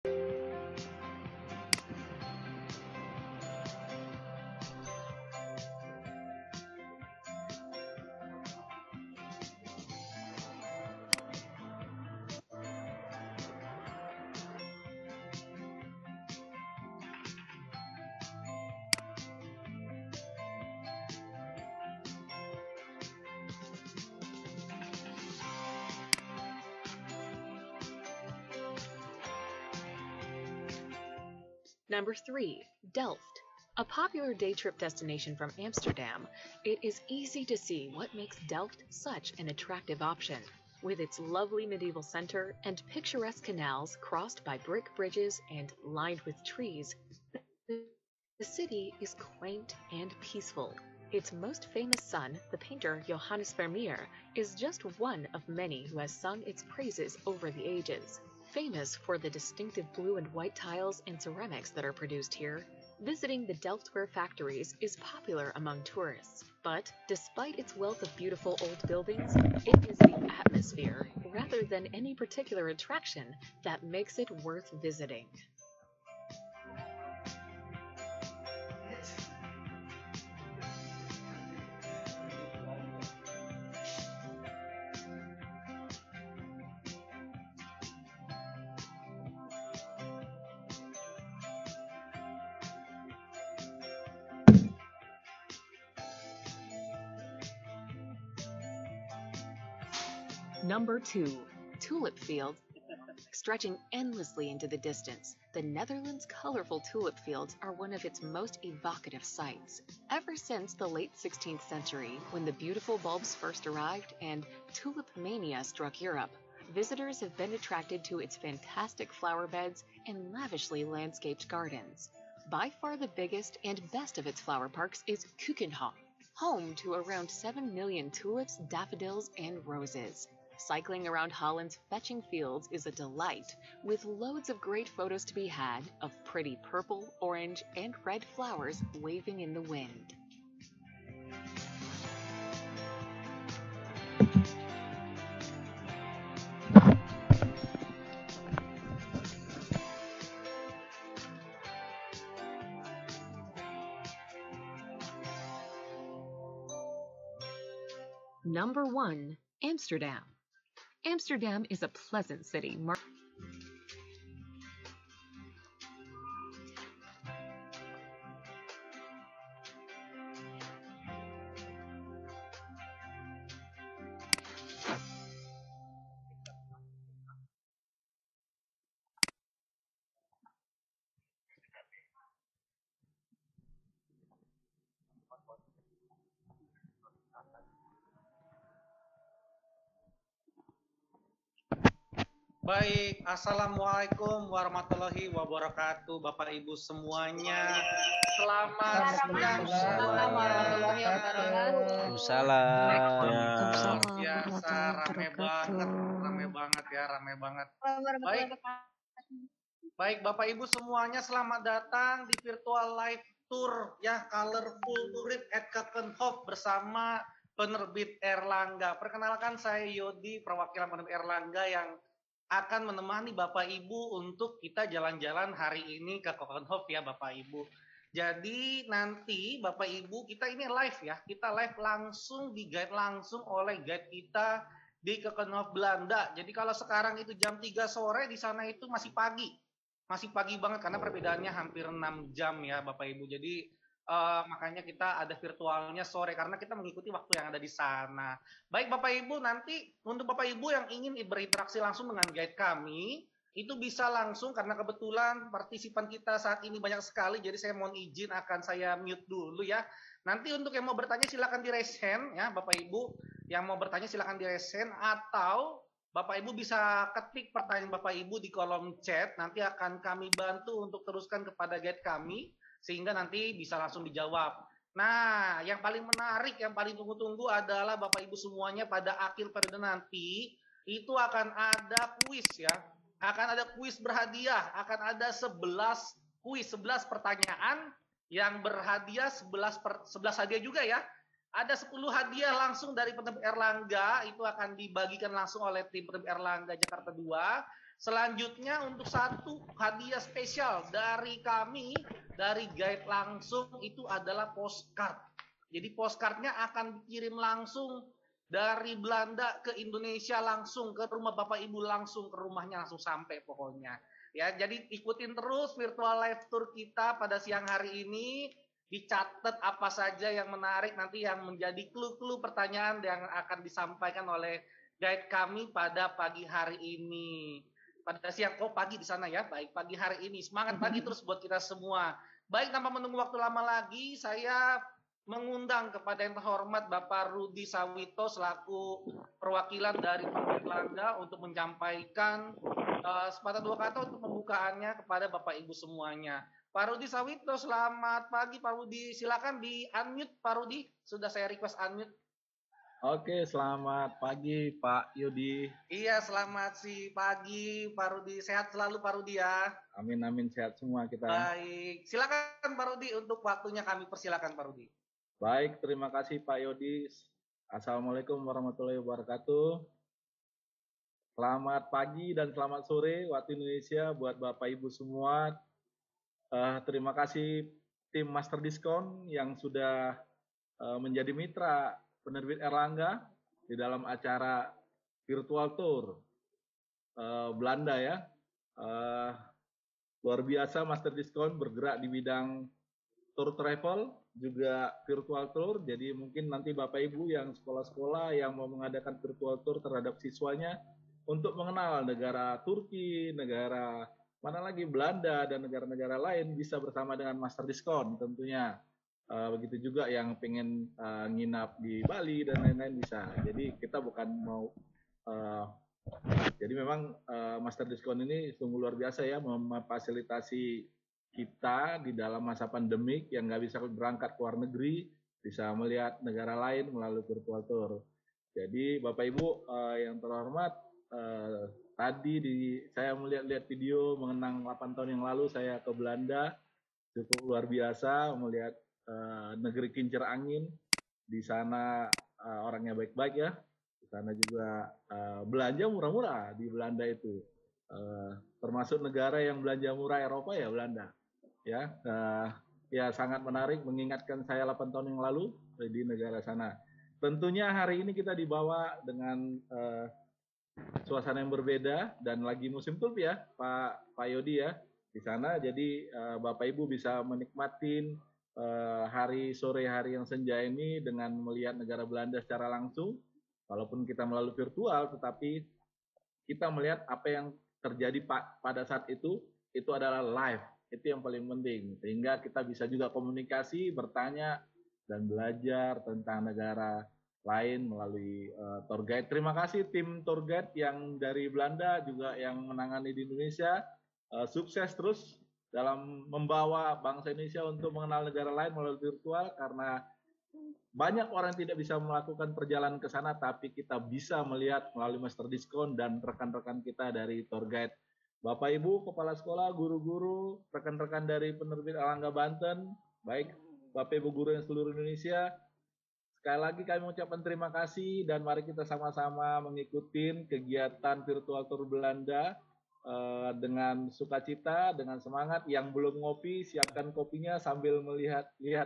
Number 3. Delft. A popular day trip destination from Amsterdam, it is easy to see what makes Delft such an attractive option. With its lovely medieval center and picturesque canals crossed by brick bridges and lined with trees, the city is quaint and peaceful. Its most famous son, the painter Johannes Vermeer, is just one of many who has sung its praises over the ages. Famous for the distinctive blue and white tiles and ceramics that are produced here, visiting the Delftware factories is popular among tourists. But despite its wealth of beautiful old buildings, it is the atmosphere, rather than any particular attraction, that makes it worth visiting. Number 2. Tulip fields stretching endlessly into the distance. The Netherlands' colorful tulip fields are one of its most evocative sights. Ever since the late 16th century, when the beautiful bulbs first arrived and tulip mania struck Europe, visitors have been attracted to its fantastic flower beds and lavishly landscaped gardens. By far the biggest and best of its flower parks is Keukenhof, home to around 7 million tulips, daffodils, and roses. Cycling around Holland's fetching fields is a delight, with loads of great photos to be had of pretty purple, orange, and red flowers waving in the wind. Number 1. Amsterdam. Amsterdam is a pleasant city. Baik, Assalamualaikum warahmatullahi wabarakatuh, Bapak Ibu semuanya. Selamat siang semuanya. Waalaikumsalam. Waalaikumsalam Biasa rame banget ya, rame banget. Baik, Bapak Ibu semuanya, selamat datang di virtual live tour ya Colorful Trip at Keukenhof bersama penerbit Erlangga. Perkenalkan, saya Yodi, perwakilan penerbit Erlangga yang akan menemani Bapak Ibu untuk kita jalan-jalan hari ini ke Keukenhof ya Bapak Ibu. Jadi nanti Bapak Ibu kita ini live ya, kita live langsung di guide langsung oleh guide kita di Keukenhof Belanda. Jadi kalau sekarang itu jam 3 sore, di sana itu masih pagi banget karena perbedaannya hampir 6 jam ya Bapak Ibu. Jadi makanya kita ada virtualnya sore karena kita mengikuti waktu yang ada di sana. Baik Bapak Ibu, nanti untuk Bapak Ibu yang ingin berinteraksi langsung dengan guide kami, itu bisa langsung karena kebetulan partisipan kita saat ini banyak sekali, jadi saya mohon izin akan saya mute dulu ya. Nanti untuk yang mau bertanya silakan di raise hand ya Bapak Ibu. Yang mau bertanya silakan di raise hand atau Bapak Ibu bisa ketik pertanyaan Bapak Ibu di kolom chat, nanti akan kami bantu untuk teruskan kepada guide kami, sehingga nanti bisa langsung dijawab. Nah, yang paling menarik, yang paling tunggu-tunggu adalah Bapak Ibu semuanya pada akhir periode nanti, itu akan ada kuis ya. Akan ada kuis berhadiah, akan ada 11 kuis, 11 pertanyaan yang berhadiah 11 hadiah juga ya. Ada 10 hadiah langsung dari penerbit Erlangga, itu akan dibagikan langsung oleh tim penerbit Erlangga Jakarta 2. Selanjutnya untuk satu hadiah spesial dari kami, dari guide langsung itu adalah postcard. Jadi postcardnya akan dikirim langsung dari Belanda ke Indonesia, langsung ke rumah Bapak Ibu, langsung ke rumahnya, langsung sampai pokoknya. Ya, jadi ikutin terus virtual live tour kita pada siang hari ini. Dicatat apa saja yang menarik nanti yang menjadi clue-clue pertanyaan yang akan disampaikan oleh guide kami pada pagi hari ini. Pada siang, pagi di sana ya. Baik, pagi hari ini. Semangat pagi terus buat kita semua. Baik, tanpa menunggu waktu lama lagi, saya mengundang kepada yang terhormat Bapak Rudi Sawito selaku perwakilan dari Pemerintah Belanda untuk menyampaikan sepatah dua kata untuk pembukaannya kepada Bapak Ibu semuanya. Pak Rudi Sawito, selamat pagi Pak Rudi. Silakan di unmute Pak Rudi. Sudah saya request unmute. Oke, selamat pagi Pak Yudi. Iya, selamat pagi Pak Rudi. Sehat selalu Pak Rudi ya. Amin, sehat semua kita. Baik, silakan Pak Rudi untuk waktunya kami persilakan Pak Rudi. Baik, terima kasih Pak Yudi. Assalamualaikum warahmatullahi wabarakatuh. Selamat pagi dan selamat sore waktu Indonesia buat Bapak Ibu semua. Terima kasih tim Master Diskon yang sudah menjadi mitra penerbit Erlangga di dalam acara virtual tour Belanda ya. Luar biasa Master Diskon bergerak di bidang tour travel, juga virtual tour. Jadi mungkin nanti Bapak Ibu yang sekolah-sekolah yang mau mengadakan virtual tour terhadap siswanya untuk mengenal negara Turki, negara mana lagi Belanda, dan negara-negara lain bisa bersama dengan Master Diskon tentunya. Begitu juga yang pengen nginap di Bali dan lain-lain bisa. Jadi kita bukan mau jadi memang Master Diskon ini sungguh luar biasa ya, memfasilitasi kita di dalam masa pandemik yang nggak bisa berangkat ke luar negeri, bisa melihat negara lain melalui virtual tour. Jadi Bapak Ibu yang terhormat, tadi saya melihat video mengenang 8 tahun yang lalu saya ke Belanda, cukup luar biasa melihat negeri kincir angin. Di sana orangnya baik-baik ya. Di sana juga belanja murah-murah di Belanda itu. Termasuk negara yang belanja murah Eropa ya Belanda. Ya, ya sangat menarik mengingatkan saya 8 tahun yang lalu di negara sana. Tentunya hari ini kita dibawa dengan suasana yang berbeda dan lagi musim tulip ya Pak Yodi ya di sana. Jadi Bapak Ibu bisa menikmatin sore hari yang senja ini dengan melihat negara Belanda secara langsung, walaupun kita melalui virtual, tetapi kita melihat apa yang terjadi pada saat itu adalah live. Itu yang paling penting, sehingga kita bisa juga komunikasi, bertanya, dan belajar tentang negara lain melalui tour guide. Terima kasih tim tour guide yang dari Belanda juga yang menangani di Indonesia. Sukses terus dalam membawa bangsa Indonesia untuk mengenal negara lain melalui virtual, karena banyak orang yang tidak bisa melakukan perjalanan ke sana, tapi kita bisa melihat melalui Master Diskon dan rekan-rekan kita dari tour guide. Bapak Ibu, kepala sekolah, guru-guru, rekan-rekan dari penerbit Erlangga Banten, baik Bapak Ibu guru yang seluruh Indonesia, sekali lagi kami mengucapkan terima kasih dan mari kita sama-sama mengikuti kegiatan virtual tour Belanda dengan sukacita, dengan semangat. Yang belum ngopi, siapkan kopinya sambil melihat-lihat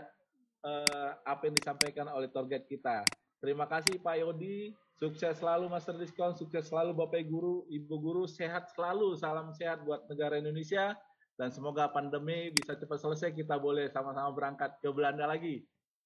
apa yang disampaikan oleh tour guide kita. Terima kasih Pak Yodi, sukses selalu Master Diskon, sukses selalu Bapak Guru, Ibu Guru, sehat selalu, salam sehat buat negara Indonesia, dan semoga pandemi bisa cepat selesai, kita boleh sama-sama berangkat ke Belanda lagi.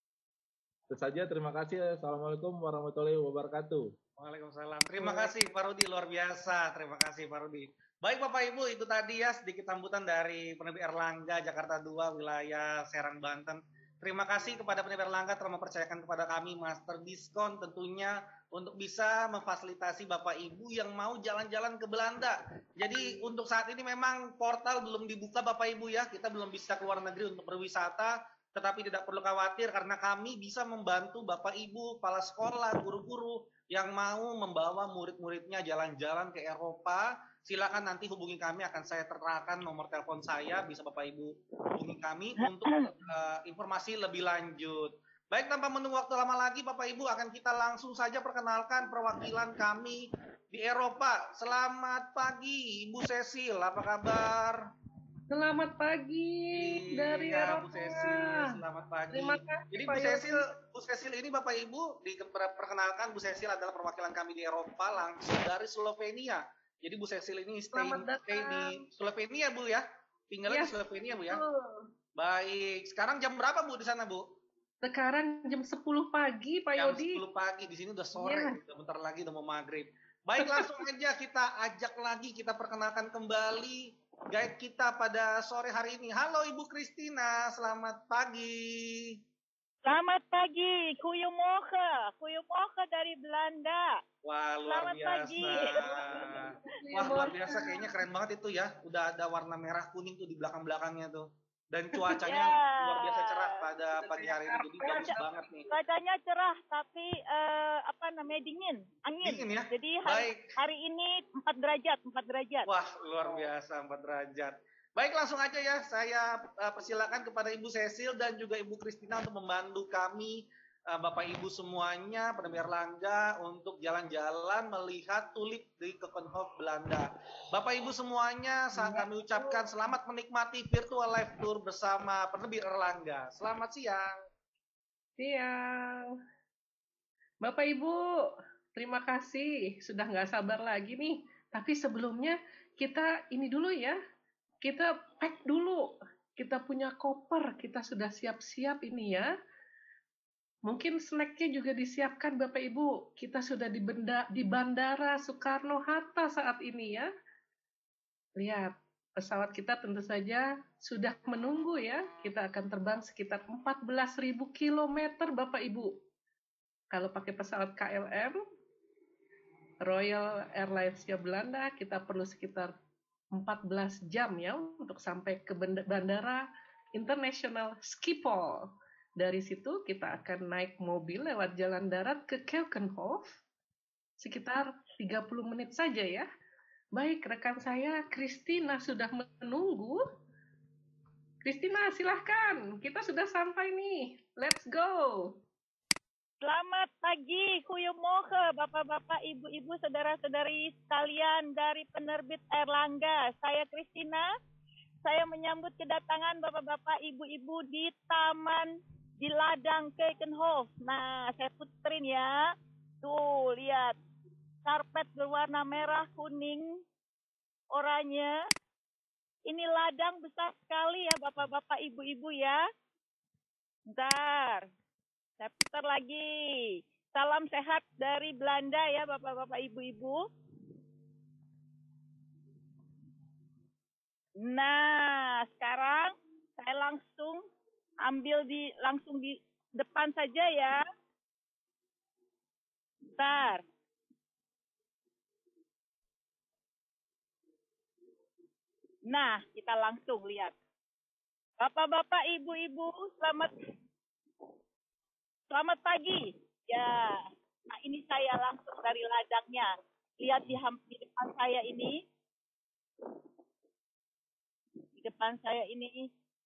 Itu saja, terima kasih. Assalamualaikum warahmatullahi wabarakatuh. Waalaikumsalam. Terima kasih Pak Rudi, luar biasa. Terima kasih Pak Rudi. Baik Bapak Ibu, itu tadi ya sedikit sambutan dari penerbit Erlangga Jakarta 2 wilayah Serang Banten. Terima kasih kepada penerbit Erlangga telah mempercayakan kepada kami Master Diskon tentunya untuk bisa memfasilitasi Bapak Ibu yang mau jalan-jalan ke Belanda. Jadi untuk saat ini memang portal belum dibuka Bapak Ibu ya, kita belum bisa keluar negeri untuk berwisata, tetapi tidak perlu khawatir karena kami bisa membantu Bapak Ibu, kepala sekolah, guru-guru yang mau membawa murid-muridnya jalan-jalan ke Eropa. Silakan nanti hubungi kami, akan saya terterakan nomor telepon saya, bisa Bapak Ibu hubungi kami untuk informasi lebih lanjut. Baik, tanpa menunggu waktu lama lagi Bapak Ibu, akan kita langsung saja perkenalkan perwakilan kami di Eropa. Selamat pagi, Ibu Cecil. Apa kabar? Selamat pagi dari Iya, Eropa. Bu Cecil. Selamat pagi. Terima kasih, Jadi Pak Bu Cecil ini Bapak Ibu diperkenalkan, Bu Cecil adalah perwakilan kami di Eropa langsung dari Slovenia. Jadi Bu Cecil ini stay di Slovenia, Bu ya. Tinggalnya di Slovenia, Bu ya. Baik. Sekarang jam berapa, Bu, di sana, Bu? Sekarang jam 10 pagi, Pak Yodi. Jam 10 pagi. Di sini udah sore. Udah bentar lagi udah mau maghrib. Baik, langsung aja kita ajak lagi, kita perkenalkan kembali guide kita pada sore hari ini. Halo Ibu Kristina, selamat pagi. Selamat pagi, Goedemorgen dari Belanda. Wah, luar biasa. Pagi. Wah, luar biasa, kayaknya keren banget itu ya. Udah ada warna merah kuning tuh di belakang-belakangnya tuh. Dan cuacanya luar biasa cerah pada pagi hari ini, jadi bagus banget nih. Cuacanya cerah, tapi dingin, angin. Dingin ya? Jadi hari ini 4 derajat. Wah, luar biasa 4 derajat. Baik, langsung aja ya. Saya persilakan kepada Ibu Cecil dan juga Ibu Kristina untuk membantu kami, Bapak Ibu semuanya, pendengar Erlangga, untuk jalan-jalan melihat tulip di Keukenhof, Belanda. Bapak Ibu semuanya, kami ucapkan selamat menikmati virtual live tour bersama penerbit Erlangga. Selamat siang. Siang. Bapak Ibu, terima kasih. Sudah nggak sabar lagi nih. Tapi sebelumnya kita ini dulu ya. Kita pack dulu. Kita punya koper. Kita sudah siap-siap ini ya. Mungkin snacknya juga disiapkan Bapak Ibu. Kita sudah di Bandara Soekarno-Hatta saat ini ya. Lihat, pesawat kita tentu saja sudah menunggu ya. Kita akan terbang sekitar 14.000 km Bapak Ibu. Kalau pakai pesawat KLM, Royal Airlines-nya Belanda, kita perlu sekitar 14 jam ya untuk sampai ke Bandara Internasional Schiphol. Dari situ kita akan naik mobil lewat jalan darat ke Keukenhof, sekitar 30 menit saja ya. Baik, rekan saya Kristina sudah menunggu. Kristina, silahkan. Kita sudah sampai nih. Let's go. Selamat pagi, Goedemorgen, Bapak-bapak, Ibu-ibu, saudara-saudari sekalian dari penerbit Erlangga. Saya Kristina. Saya menyambut kedatangan Bapak-bapak, Ibu-ibu di Taman di ladang Keukenhof. Nah, saya puterin ya. Tuh, lihat. Karpet berwarna merah, kuning, oranye. Ini ladang besar sekali ya Bapak-bapak, Ibu-ibu ya. Bentar. Saya putar lagi. Salam sehat dari Belanda ya Bapak-bapak, Ibu-ibu. Nah, sekarang saya langsung langsung di depan saja ya. Bentar. Nah, kita langsung lihat. Bapak-bapak, Ibu-ibu, selamat pagi. Ya. Nah, ini saya langsung dari ladangnya. Lihat di depan saya ini. Di depan saya ini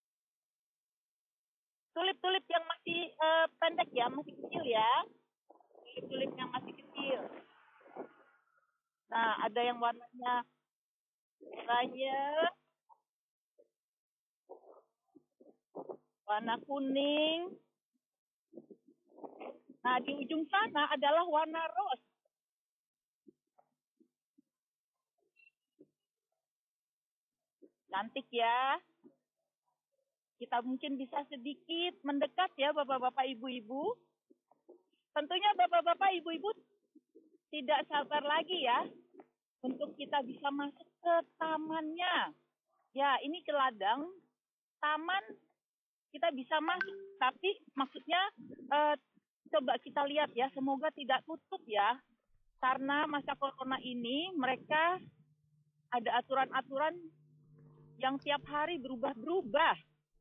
tulip-tulip yang masih pendek ya, masih kecil ya. Tulip-tulip yang masih kecil. Nah, ada yang warnanya oranye, warna kuning. Nah, di ujung sana adalah warna rose. Cantik ya. Kita mungkin bisa sedikit mendekat ya Bapak-bapak, Ibu-ibu. Tentunya Bapak-bapak, Ibu-ibu tidak sabar lagi ya untuk kita bisa masuk ke tamannya. Ya, ini ke ladang. Taman kita bisa masuk, tapi maksudnya coba kita lihat ya, semoga tidak tutup ya. Karena masa corona ini mereka ada aturan-aturan yang tiap hari berubah-berubah.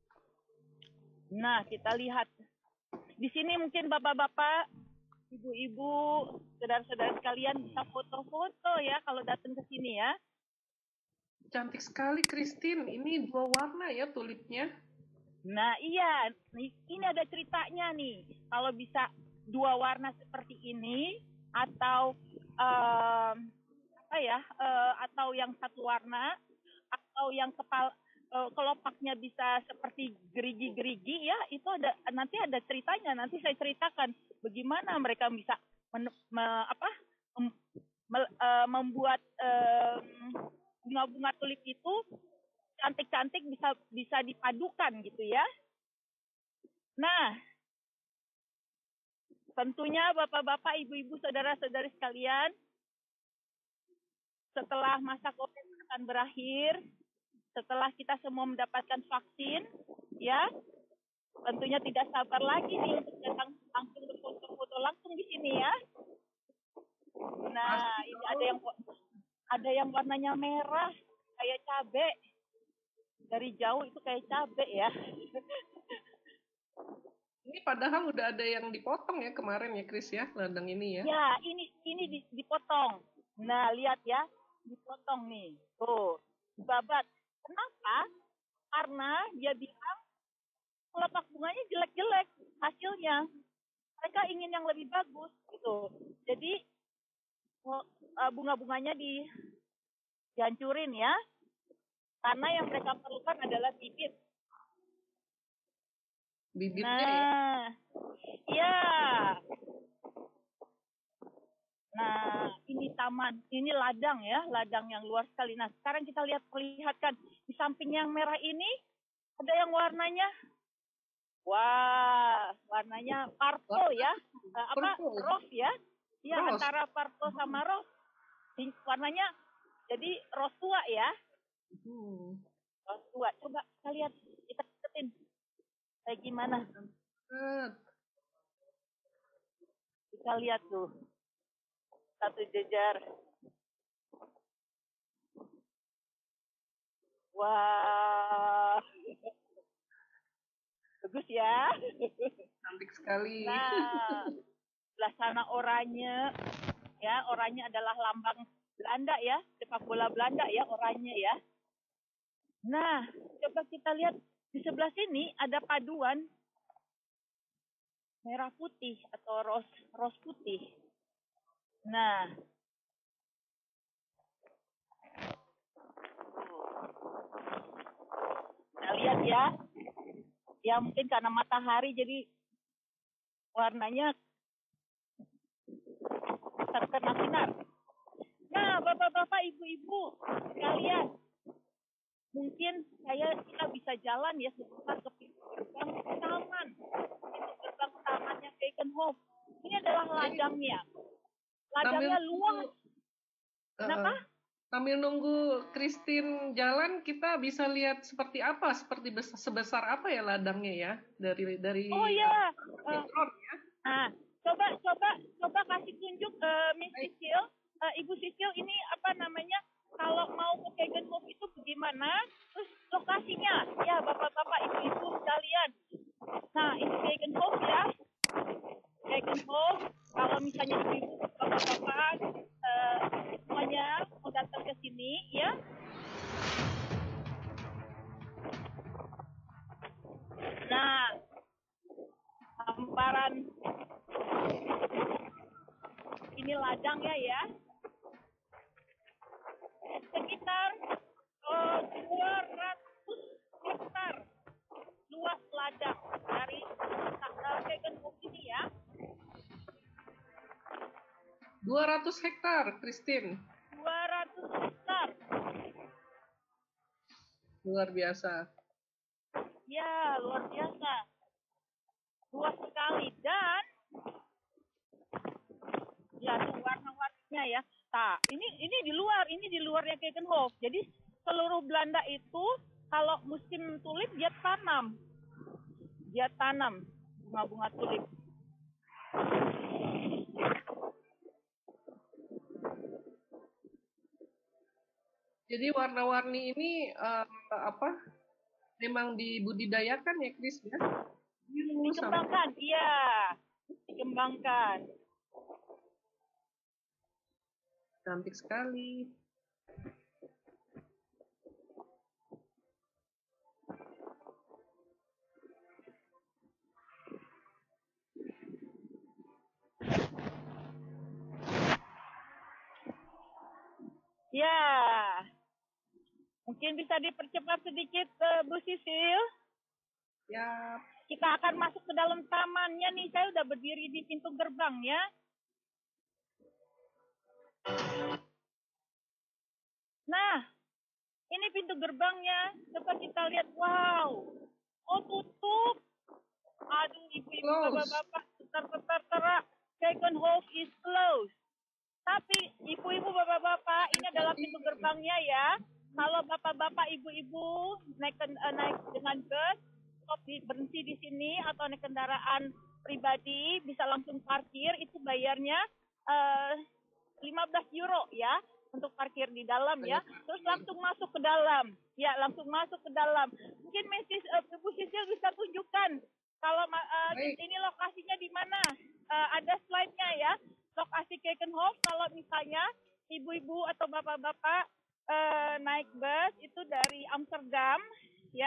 Nah, kita lihat. Di sini mungkin bapak-bapak, ibu-ibu, saudara-saudara sekalian bisa foto-foto ya kalau datang ke sini ya. Cantik sekali, Christine. Ini 2 warna ya tulipnya. Nah, iya. Ini ada ceritanya nih. Kalau bisa 2 warna seperti ini, atau apa ya, atau yang satu warna, atau yang kelopaknya bisa seperti gerigi-gerigi ya, itu nanti ada ceritanya. Nanti saya ceritakan bagaimana mereka bisa membuat bunga-bunga tulip itu cantik-cantik, bisa dipadukan gitu ya. Nah, tentunya Bapak-bapak, Ibu-ibu, saudara-saudari sekalian, setelah masa COVID akan berakhir, setelah kita semua mendapatkan vaksin, ya, tentunya tidak sabar lagi nih untuk datang langsung berfoto-foto langsung di sini ya. Nah, ini ada yang warnanya merah kayak cabe. Dari jauh itu kayak cabe ya. Ini padahal udah ada yang dipotong ya kemarin ya, Kris ya, ladang ini ya. Ya, ini dipotong. Nah, lihat ya, dipotong nih. Tuh, babat. Kenapa? Karena dia bilang kelopak bunganya jelek-jelek hasilnya. Mereka ingin yang lebih bagus gitu. Jadi bunga-bunganya dihancurin ya. Karena yang mereka perlukan adalah bibit. Bibitnya ya. Nah, ini taman, ini ladang ya, ladang yang luas sekali. Nah, sekarang kita perlihatkan di samping yang merah ini ada yang warnanya, wah, warnanya purple ya, rose ya, ya antara purple sama rose, warnanya jadi rose tua ya, rose tua. Coba kita lihat, kita deketin, kayak gimana? Kita lihat tuh. Satu jejar. Wah. Bagus ya. Cantik sekali. Nah, sebelah sana oranye. Ya, oranye adalah lambang Belanda ya. Sepak bola Belanda ya, oranye ya. Nah, coba kita lihat di sebelah sini ada paduan merah putih atau rose putih. Nah, kita lihat ya. Ya mungkin karena matahari jadi warnanya terkena sinar. Nah, bapak-bapak, ibu-ibu sekalian, mungkin kita bisa jalan ya sebentar ke pintu gerbang taman. Pintu gerbang tamannya Keukenhof. Ini adalah ladangnya. Ladangnya luas. Kenapa? Sambil nunggu Christine jalan, kita bisa lihat seperti apa, sebesar apa ya ladangnya ya dari. Oh ya. Nah, coba kasih tunjuk Miss Sisil, Ibu Sisil, ini apa namanya? Kalau mau ke Keukenhof itu bagaimana? Terus lokasinya, ya bapak-bapak, ibu-ibu sekalian. Nah, ini Keukenhof ya. Keukenhof. Kalau misalnya ibu-ibu, bapak-bapak, semuanya mau datang ke sini, ya. Nah, hamparan ini ladangnya ya. Sekitar 200 hektar luas ladang dari Keukenhof ini ya. 200 hektar, Christine. 200 hektar. Luar biasa. Ya, luar biasa. Luas sekali. Dan ya, warna-warninya ya. Nah, ini di luarnya Keukenhof. Jadi seluruh Belanda itu kalau musim tulip dia tanam bunga-bunga tulip. Jadi warna-warni ini memang dibudidayakan ya, Kris ya? Dikembangkan, iya. Dikembangkan. Cantik sekali. Ya, mungkin bisa dipercepat sedikit, Bu Sisil. Ya. Kita akan masuk ke dalam tamannya nih. Saya udah berdiri di pintu gerbang ya. Nah, ini pintu gerbangnya. Coba kita lihat. Wow. Oh, tutup. Aduh, ibu-ibu, bapak-bapak. Bentar. Keukenhof is closed. Tapi, ibu-ibu, bapak-bapak, ini adalah pintu gerbangnya ya. Kalau bapak-bapak, ibu-ibu naik dengan bus, stop berhenti di sini atau naik kendaraan pribadi bisa langsung parkir, itu bayarnya 15 euro ya untuk parkir di dalam ya. Terus langsung masuk ke dalam. Ya, langsung masuk ke dalam. Mungkin Bu Sisil bisa tunjukkan kalau ini lokasinya di mana. Ada slide-nya ya. Lokasi Keukenhof kalau misalnya ibu-ibu atau bapak-bapak naik bus itu dari Amsterdam ya.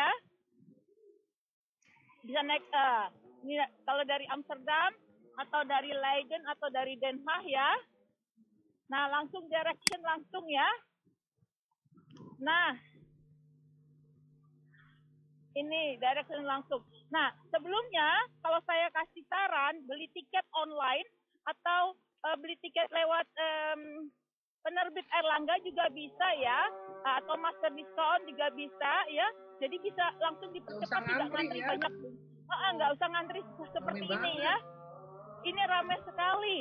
Bisa naik kalau dari Amsterdam atau dari Leiden atau dari Den Haag ya. Nah, langsung direction langsung ya. Nah, ini direction langsung. Nah, sebelumnya kalau saya kasih saran beli tiket online atau beli tiket lewat penerbit Erlangga juga bisa ya, atau master diskon juga bisa ya. Jadi bisa langsung dipercepat, tidak ngantri ya. Banyak. Nggak usah ngantri seperti ini ya. Ini ramai sekali.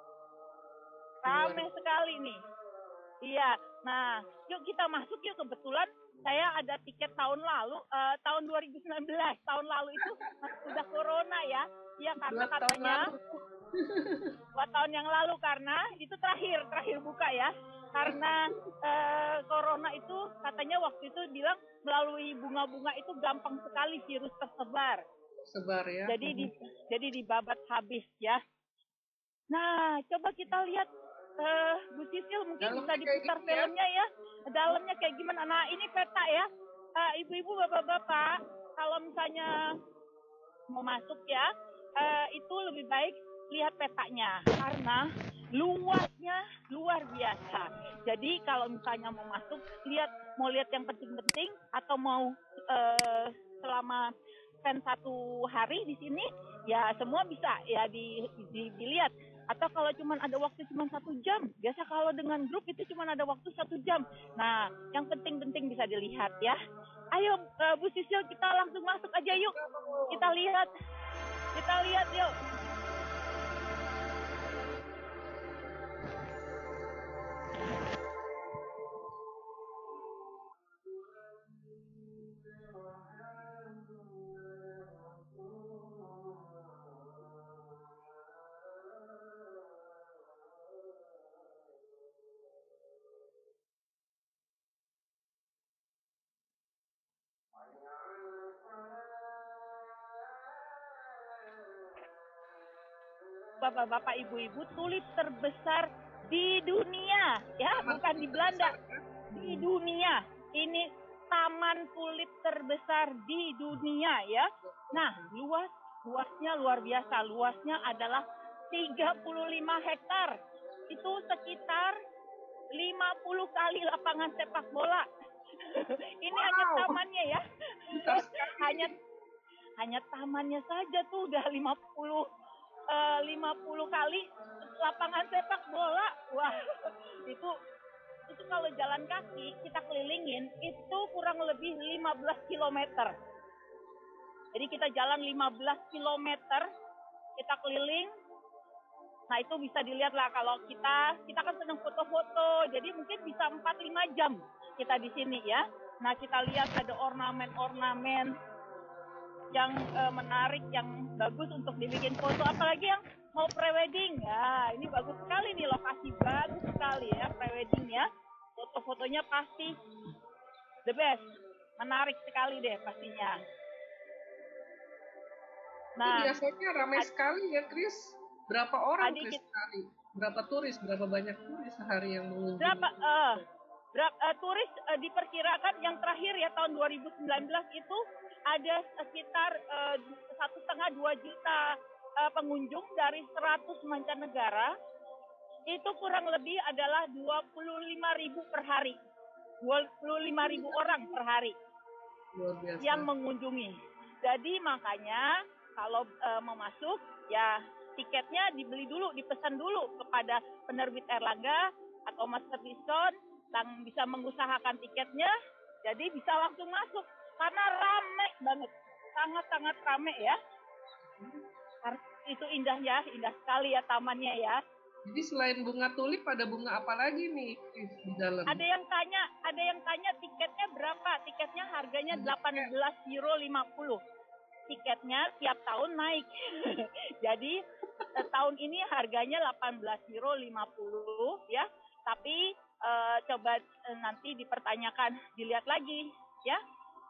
Ramai sekali nih. Iya. Nah, yuk kita masuk yuk. Kebetulan saya ada tiket tahun lalu, tahun 2019. Tahun lalu itu sudah corona ya. Iya, karena katanya 2 tahun yang lalu karena itu terakhir buka ya. Karena corona itu katanya waktu itu bilang melalui bunga-bunga itu gampang sekali virus tersebar. Ya. Jadi dibabat habis ya. Nah, coba kita lihat Bu Sisil mungkin bisa diputar filmnya ya. Dalamnya kayak gimana? Nah, ini peta ya. Ibu-ibu, bapak-bapak, kalau misalnya mau masuk ya, itu lebih baik lihat petanya karena luasnya luar biasa. Jadi kalau misalnya mau masuk, mau lihat yang penting-penting atau mau selama spend 1 hari di sini, ya semua bisa ya dilihat. Atau kalau ada waktu cuma 1 jam, biasa kalau dengan grup itu cuma ada waktu 1 jam. Nah, yang penting-penting bisa dilihat ya. Ayo Bu Sisil, kita langsung masuk aja yuk. Kita lihat yuk. Bapak-bapak, ibu-ibu, tulip terbesar di dunia ya, bukan di Belanda, di dunia. Ini taman tulip terbesar di dunia ya. Nah, luasnya luar biasa. Luasnya adalah 35 hektar. Itu sekitar 50 kali lapangan sepak bola. Ini hanya tamannya ya. hanya tamannya saja tuh udah 50 kali lapangan sepak bola. Wah, itu kalau jalan kaki kita kelilingin itu kurang lebih 15 km. Jadi kita jalan 15 km, kita keliling. Nah, itu bisa dilihat lah kalau kita kan senang foto-foto. Jadi mungkin bisa 4-5 jam kita di sini ya. Nah, kita lihat ada ornamen-ornamen yang menarik, yang bagus untuk dibikin foto, apalagi yang mau prewedding ya. Ini bagus sekali nih, lokasi bagus sekali ya prewedding ya. Foto-fotonya pasti the best, menarik sekali deh pastinya. Nah, biasanya ramai sekali ya, Chris. Berapa orang sehari? Berapa turis? Berapa banyak turis sehari yang mengunjungi? Turis diperkirakan yang terakhir ya tahun 2019 itu ada sekitar 1,5-2 juta pengunjung dari 100 mancanegara. itu kurang lebih adalah 25.000 per hari. 25.000 orang per hari Luar biasa. yang mengunjungi. Jadi makanya kalau mau masuk ya tiketnya dibeli dulu, dipesan dulu kepada penerbit Erlangga atau Master Diskon yang bisa mengusahakan tiketnya. Jadi bisa langsung masuk karena rame banget, sangat-sangat rame ya. Itu indah ya, indah sekali ya tamannya ya. Jadi selain bunga tulip ada bunga apa lagi nih di dalam? Ada yang tanya tiketnya berapa? Tiketnya harganya 18,50 euro. Tiketnya tiap tahun naik. Jadi tahun ini harganya 18,50 euro ya. Tapi coba nanti dipertanyakan, dilihat lagi ya.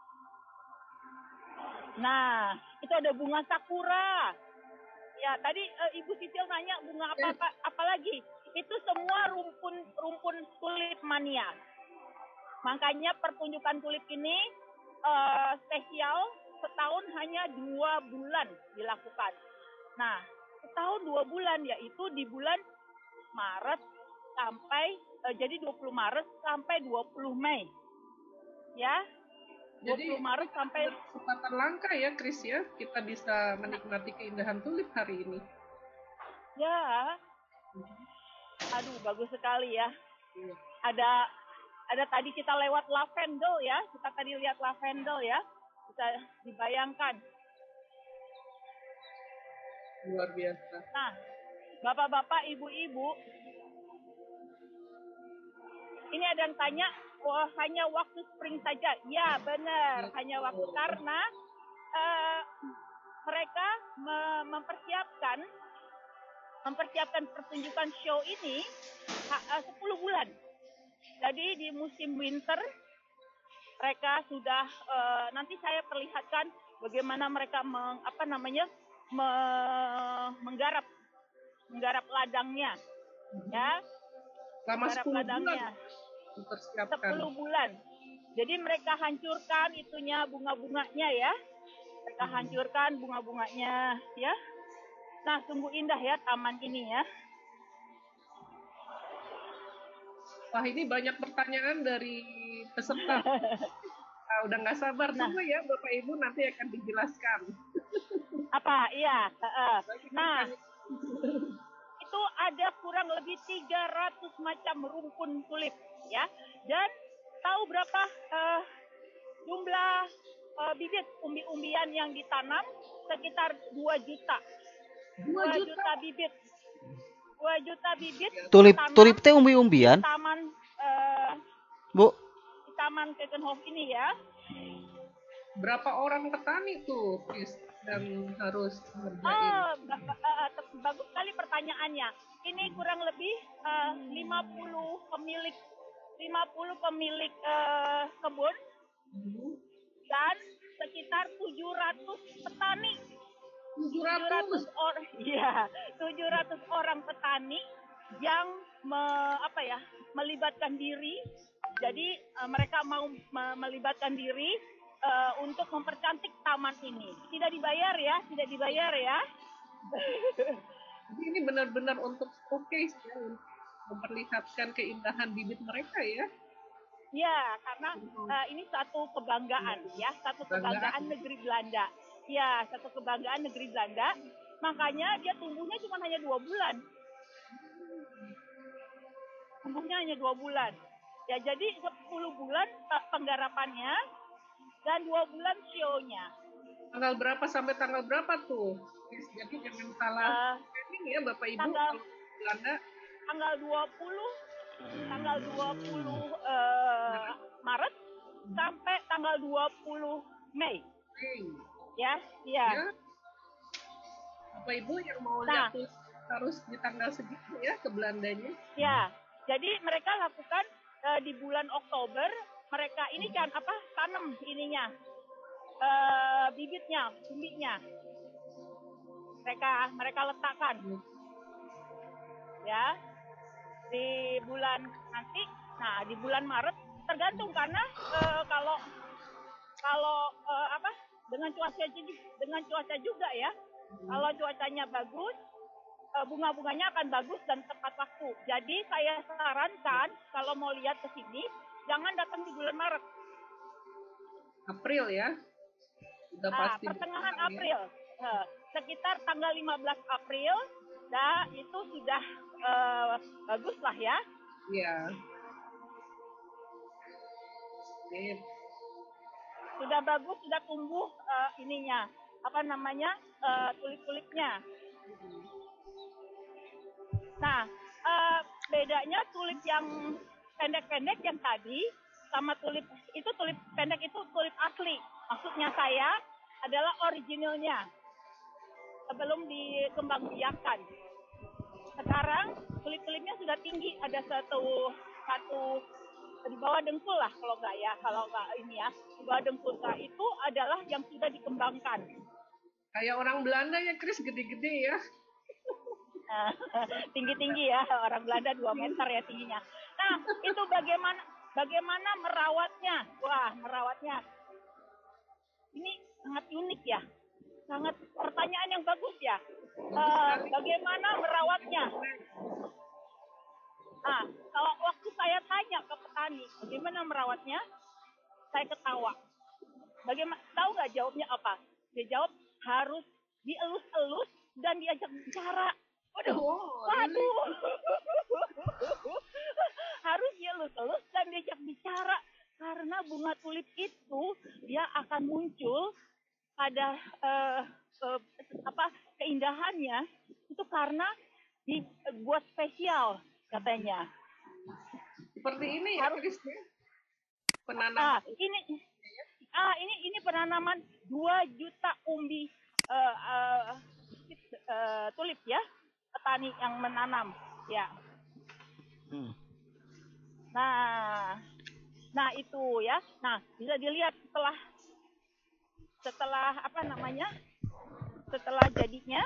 Nah, itu ada bunga sakura. Ya, tadi Ibu Sisil nanya bunga apa lagi? Itu semua rumpun tulip mania. Makanya pertunjukan tulip ini spesial, setahun hanya 2 bulan dilakukan. Nah, setahun 2 bulan, yaitu di bulan Maret sampai jadi 20 Maret sampai 20 Mei. Ya. 20 Jadi Maret sampai kesempatan langka ya, Kris ya, kita bisa menikmati keindahan tulip hari ini. ya. Aduh, bagus sekali ya. Iya. Ada tadi kita lewat lavendel ya. Kita tadi lihat lavendel ya. Bisa dibayangkan. Luar biasa. Nah, Bapak-bapak, Ibu-ibu, ini ada yang tanya, hanya waktu spring saja. Ya, benar, hanya waktu karena mereka mempersiapkan pertunjukan show ini 10 bulan. Jadi di musim winter mereka sudah nanti saya perlihatkan bagaimana mereka menggarap ladangnya, ya. Selama 10 ladangnya. bulan dipersiapkan. 10 bulan. Jadi mereka hancurkan itunya bunga-bunganya ya. Mereka hancurkan bunga-bunganya ya. Nah, sungguh indah ya taman ini ya. Wah, ini banyak pertanyaan dari peserta. Udah nggak sabar tunggu ya Bapak Ibu, nanti akan dijelaskan. Apa? Iya. Nah, itu ada kurang lebih 300 macam rumpun tulip ya. Dan tahu berapa jumlah bibit umbi-umbian yang ditanam? Sekitar 2 juta. 2 juta bibit. 2 juta bibit. Tulip teh umbi-umbian. Taman Bu. Di Taman Keukenhof ini ya. Berapa orang petani tuh dan harus ngerjain? Bagus sekali pertanyaannya. Ini kurang lebih 50 pemilik kebun dan sekitar 700 petani. 700 orang petani yang melibatkan diri. Jadi mereka mau melibatkan diri untuk mempercantik taman ini. Tidak dibayar ya. Jadi ini benar-benar untuk showcase ya, untuk memperlihatkan keindahan bibit mereka ya. Ya, karena ini satu kebanggaan ya, satu kebanggaan negeri Belanda. Ya, satu kebanggaan negeri Belanda. Makanya dia tumbuhnya cuma hanya 2 bulan. Tumbuhnya hanya 2 bulan. Ya, jadi 10 bulan penggarapannya dan 2 bulan show-nya. Tanggal berapa sampai tanggal berapa tuh? Jadi jangan salah planning ya Bapak Ibu. Kalau Belanda tanggal 20 Maret sampai tanggal 20 Mei. Ya. Bapak Ibu yang mau lihat tuh harus di tanggal segitu ya ke Belandanya. Ya. Jadi mereka lakukan di bulan Oktober, mereka ini kan tanam ininya. Bibitnya, umbinya. Mereka letakkan. Ya. Di bulan nanti, di bulan Maret tergantung karena kalau dengan cuaca juga ya. Kalau cuacanya bagus, bunga-bunganya akan bagus dan tepat waktu. Jadi saya sarankan kalau mau lihat ke sini, jangan datang di bulan Maret. April ya. Udah pasti pertengahan bukan, April. Sekitar tanggal 15 April, itu sudah bagus lah ya. Iya. Sudah bagus, sudah tumbuh ininya, tulip-tulipnya. Nah, bedanya tulip yang pendek-pendek yang tadi sama tulip pendek itu tulip asli. Maksudnya saya adalah originalnya sebelum dikembangbiakkan. Sekarang tulip-tulipnya sudah tinggi, ada satu di bawah dengkul lah kalau nggak ini ya, di bawah dengkul. Nah, itu adalah yang sudah dikembangkan. Kayak orang Belanda ya, Chris, gede-gede ya. Tinggi-tinggi ya, orang Belanda 2 meter ya tingginya. Nah, itu bagaimana merawatnya? Wah, merawatnya ini sangat unik ya, sangat pertanyaan yang bagus ya. Bagaimana merawatnya? Kalau waktu saya tanya ke petani bagaimana merawatnya, saya ketawa. Tahu nggak jawabnya apa? Dia jawab harus dielus-elus dan diajak bicara. Waduh. Harus dielus-elus dan diajak bicara karena bunga tulip itu dia akan muncul pada keindahannya itu karena dibuat spesial katanya. Seperti ini ya, Chris, penanaman. Ini penanaman 2 juta umbi tulip ya, petani yang menanam ya. Nah itu ya. Nah, bisa dilihat setelah setelah jadinya.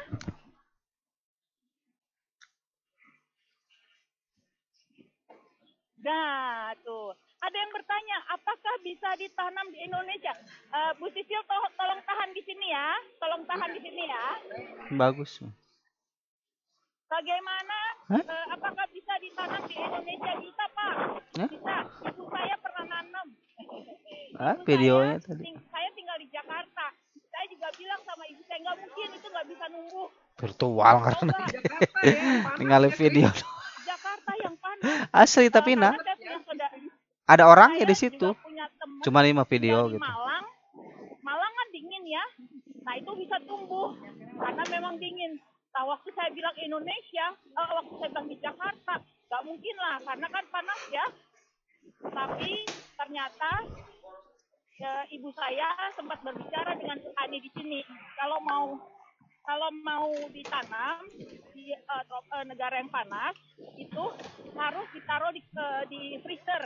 Nah, tuh. Ada yang bertanya, apakah bisa ditanam di Indonesia? Bu Sisil, tolong tahan di sini ya. Tolong tahan di sini ya. Bagus. Bagaimana? Apakah bisa ditanam di Indonesia? Bisa, Pak. Bisa. Ibu saya pernah nanam. Videonya tadi. Saya tinggal di Jakarta. Saya juga bilang sama ibu saya, nggak mungkin itu nggak bisa numbuh. Virtual karena. Jakarta ya. Tinggal video. Jakarta yang panas. Asli tapi ada orangnya di situ. Cuma 5 video gitu. Malang kan dingin ya. Nah itu bisa tumbuh karena memang dingin. Nah waktu saya bilang Indonesia, waktu saya bilang di Jakarta, nggak mungkin lah karena kan panas ya. Tapi ternyata ibu saya sempat berbicara dengan petani di sini. Kalau mau ditanam di negara yang panas itu harus ditaruh di freezer.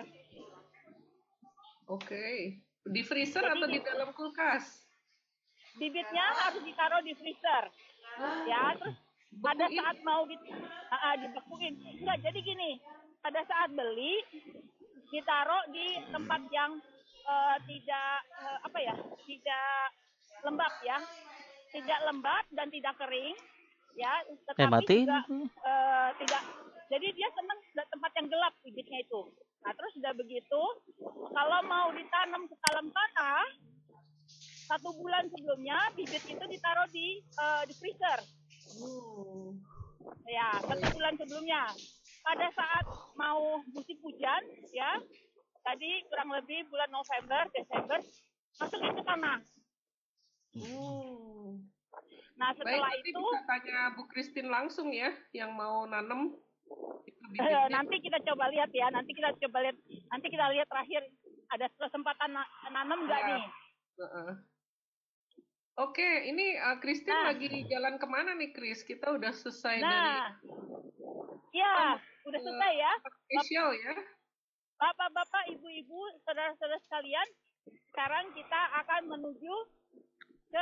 Oke. Di freezer atau di dalam kulkas? Bibitnya harus ditaruh di freezer. Ya, terus pada saat mau dibekuin. Enggak, jadi gini, pada saat beli ditaruh di tempat yang tidak lembab ya. Tidak lembab dan tidak kering ya, tetapi juga tidak. Jadi dia senang tempat yang gelap bibitnya itu. Nah, terus sudah begitu, kalau mau ditanam ke dalam tanah, 1 bulan sebelumnya bibit itu ditaruh di freezer. Ya, 1 bulan sebelumnya. Pada saat mau musim hujan, ya, tadi kurang lebih bulan November, Desember, masukin ke tanah. Nah, setelah Baik, itu bisa tanya Bu Christine langsung ya, yang mau nanam. Nanti kita coba lihat ya. Nanti kita lihat terakhir ada kesempatan nanam nggak nih. Oke, ini Christine lagi jalan kemana nih, Chris? Kita udah selesai dari. Ya, udah selesai ya. Spesial ya. Bapak-bapak, ibu-ibu, saudara-saudara sekalian, sekarang kita akan menuju ke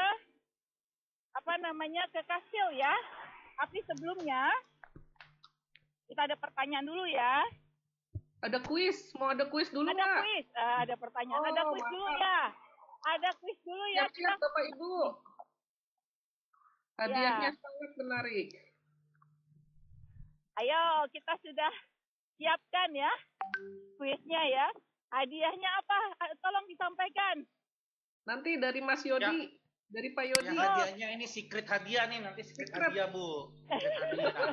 ke kastil ya. Tapi sebelumnya kita ada pertanyaan dulu ya. Ada kuis, mau ada kuis dulu nggak? Ada kuis, ada pertanyaan. Ada kuis dulu ya. Ada kuis dulu ya. Siap-siap Bapak Ibu. Hadiahnya sangat menarik. Ayo, kita sudah siapkan ya kuisnya ya. Hadiahnya apa? Tolong disampaikan. Nanti dari Mas Yodi, dari Pak Yodi. Yang hadiahnya ini secret hadiah nih, nanti secret hadiah, Bu. Secret hadiah.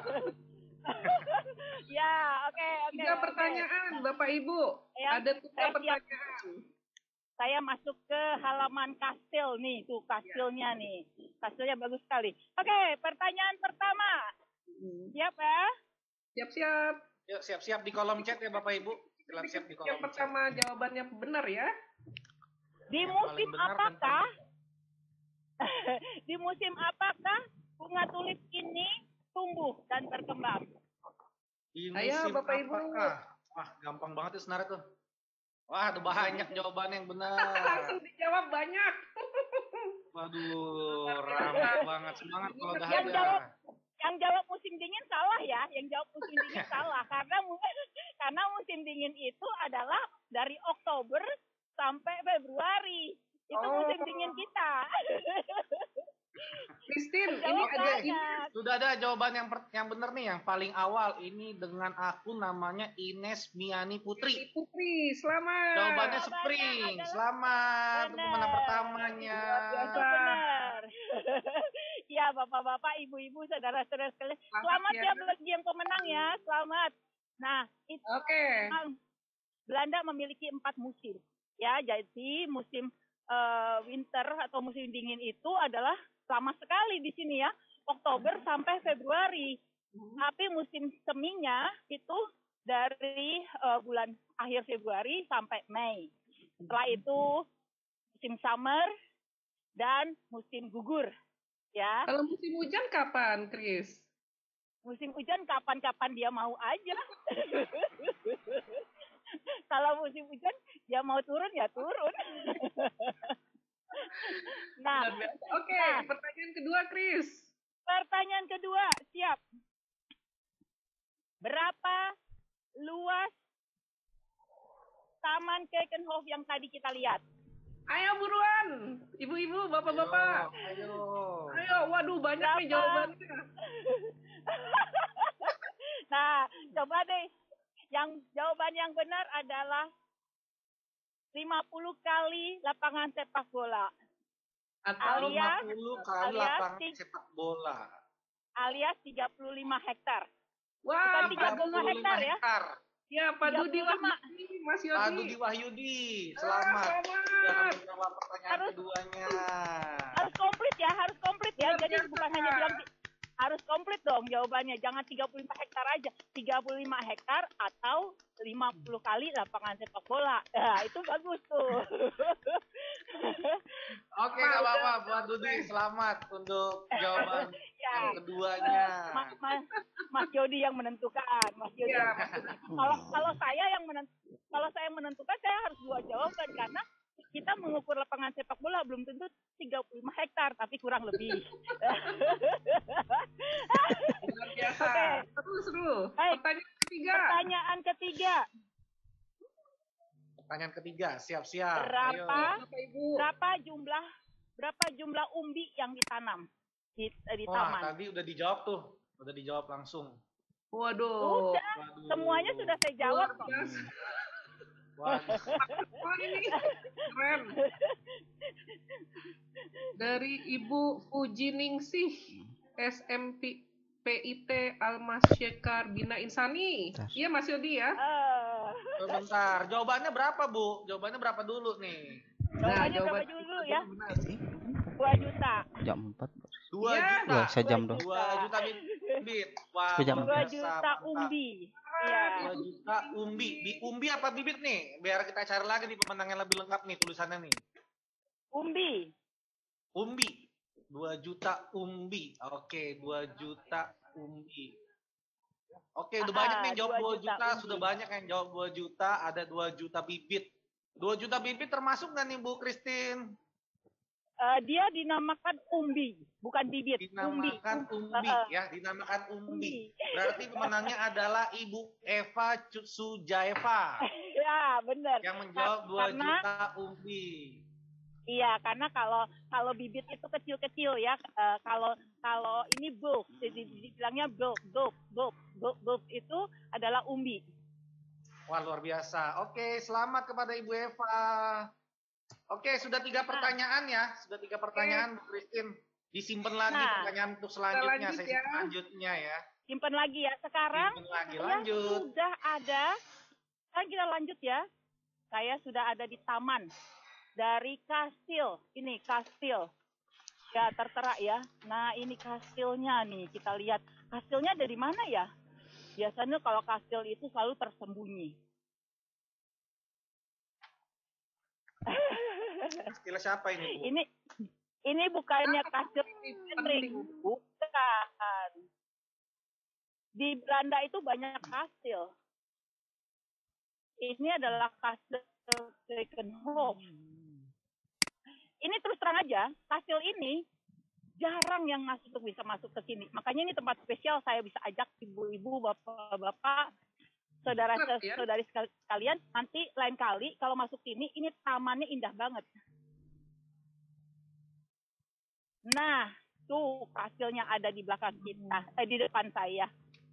Ya, oke. 3 pertanyaan, Bapak Ibu. Ya, Ada 3 pertanyaan. Saya masuk ke halaman kastil nih, tuh kastilnya nih. Kastilnya bagus sekali. Oke, pertanyaan pertama. Siap ya? Siap-siap. Yuk, siap-siap di kolom chat ya Bapak Ibu. Siap-siap di kolom Yang pertama jawabannya benar ya. Di musim apakah? Di musim apakah bunga tulip ini tumbuh dan berkembang? Di Ayo, musim Bapak Ibu. apakah? Wah, gampang banget tuh sebenarnya tuh. Wah, ada banyak jawaban yang benar. Langsung dijawab banyak. Waduh, ramai banget. Semangat kalau udah Yang ada. jawab musim dingin salah ya. Yang jawab musim dingin salah karena musim dingin itu adalah dari Oktober sampai Februari. Itu musim dingin kita. Christine, ini ada Sudah ada jawaban yang benar nih, yang paling awal ini dengan akun namanya Ines Miani Putri. Putri, selamat. Jawabannya Spring. Selamat untuk pemenang pertamanya. Benar. Ya, Bapak-bapak, Ibu-ibu, saudara-saudara sekalian. Selamat ya bagi yang pemenang ya. Selamat. Nah, itu Belanda memiliki 4 musim. Ya, jadi musim winter atau musim dingin itu adalah lama sekali di sini ya, Oktober sampai Februari. Tapi musim seminya itu dari bulan akhir Februari sampai Mei. Setelah itu musim summer dan musim gugur. Ya. Kalau musim hujan kapan, Chris? Musim hujan kapan-kapan dia mau aja. Kalau musim hujan dia mau turun ya turun. Nah, oke, pertanyaan kedua, Chris. Pertanyaan kedua, siap. Berapa luas Taman Keukenhof yang tadi kita lihat? Ayo buruan, ibu-ibu, bapak-bapak. Ayo, waduh banyak nih jawabannya. Nah, coba deh. Yang jawaban yang benar adalah 50 kali lapangan sepak bola. Atau 50 kali lapangan sepak bola. Alias 35 hektar. Wah, bukan 35 hektar ya. Ya, Pak Dudi Wahyudi, Mas Yodi. Pak Dudi Wahyudi, selamat. Sudah menjawab pertanyaan keduanya. Harus komplit ya. Jadi bukan hanya bilang harus komplit dong jawabannya. Jangan 35 hektar aja. 35 hektar atau 50 kali lapangan sepak bola. Nah, itu bagus tuh. Oke, nggak apa-apa. Buat Dudi, selamat untuk jawaban yang keduanya. Mas Yodi yang menentukan. Mas Yodi. Kalau saya menentukan, saya harus 2 jawaban karena kita mengukur lapangan sepak bola belum tentu 35 hektar, tapi kurang lebih. Luar biasa. Seru. Pertanyaan ketiga. Pertanyaan ketiga, siap-siap. Berapa jumlah umbi yang ditanam di Wah, taman? tadi udah dijawab tuh. Udah dijawab langsung. Waduh. Semuanya sudah saya jawab kok. Waduh. Ini keren. Dari Ibu Fujiningsih, SMP PIT Almasyekar Bina Insani. Iya, Mas Yodi ya? Sebentar, jawabannya berapa, Bu? Jawabannya berapa dulu nih? Jawabannya berapa dulu ya? 2 juta. Jam 4. 2 juta. Sejam dong. 2 juta bibit. Wah, 2 juta umbi. Iya. 2 juta umbi. Umbi apa bibit nih? Biar kita cari lagi nih pemenang yang lebih lengkap nih tulisannya nih. Umbi. 2 juta umbi. Oke, 2 juta umbi. Oke, udah banyak nih jawab 2 juta. Sudah banyak yang jawab 2 juta. Ada 2 juta bibit. 2 juta bibit termasuk nggak nih Bu Christine? Dia dinamakan umbi, bukan bibit. Dinamakan umbi ya, dinamakan umbi. Berarti pemenangnya adalah Ibu Eva Sujaeva. Ya, benar. Yang menjawab 2 juta umbi. Iya, karena kalau bibit itu kecil-kecil ya. Kalau ini bulk, dibilangnya bulk. Gulf itu adalah umbi. Wah, luar biasa. Oke, selamat kepada Ibu Eva. Oke, sudah 3 pertanyaan ya. Sudah 3 pertanyaan, Bu Christine. Disimpan lagi pertanyaan untuk selanjutnya, sesi selanjutnya ya. Simpan lagi ya. Sekarang lagi, lanjut. Sudah ada. Sekarang kita lanjut ya. Saya sudah ada di taman dari kastil. Ini kastil. Ya, tertera ya. Nah, ini kastilnya nih. Kita lihat. Kastilnya dari mana ya? Biasanya kalau kastil itu selalu tersembunyi. Kastil siapa ini, Bu? Ini bukannya kastil Henry. Bukan. Di Belanda itu banyak kastil. Ini adalah kastil Keukenhof. Ini terus terang aja, kastil ini jarang yang bisa masuk ke sini. Makanya ini tempat spesial, saya bisa ajak ibu-ibu, bapak-bapak, saudara-saudari sekalian, nanti lain kali kalau masuk sini, ini tamannya indah banget. Nah, tuh kastilnya ada di belakang kita, di depan saya.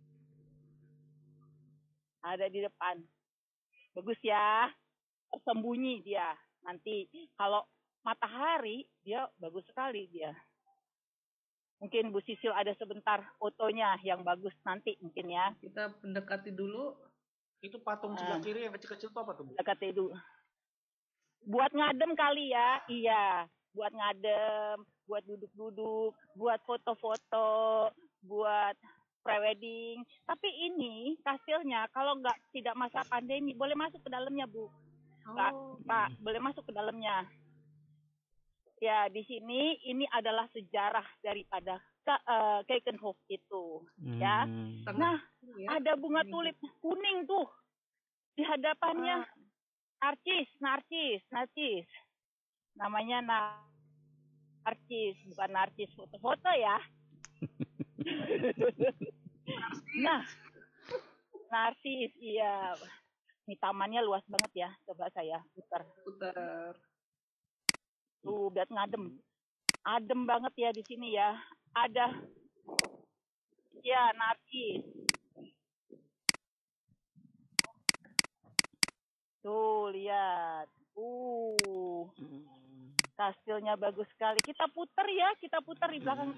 Ada di depan. Bagus ya, tersembunyi dia. Nanti kalau matahari, dia bagus sekali dia. Mungkin Bu Sisil ada sebentar fotonya yang bagus nanti mungkin ya. Kita mendekati dulu. Itu patung sebelah kiri yang kecil-kecil itu apa tuh, Bu? Dekati dulu. Buat ngadem kali ya, iya. Buat ngadem, buat duduk-duduk, buat foto-foto, buat prewedding. Tapi ini kastilnya kalau tidak masa pandemi boleh masuk ke dalamnya, Bu. Pak, boleh masuk ke dalamnya. Ya, di sini ini adalah sejarah daripada Keukenhof itu, ya. Nah, ada bunga tulip kuning tuh di hadapannya. Narcis. Namanya narcis, bukan narcis foto-foto ya. Nah, narcis, iya. Ini tamannya luas banget ya. Coba saya putar. Tuh, biar ngadem. Adem banget ya di sini ya. Ada ya narcis. Tuh, lihat. Kastilnya bagus sekali. Kita putar ya, di belakang.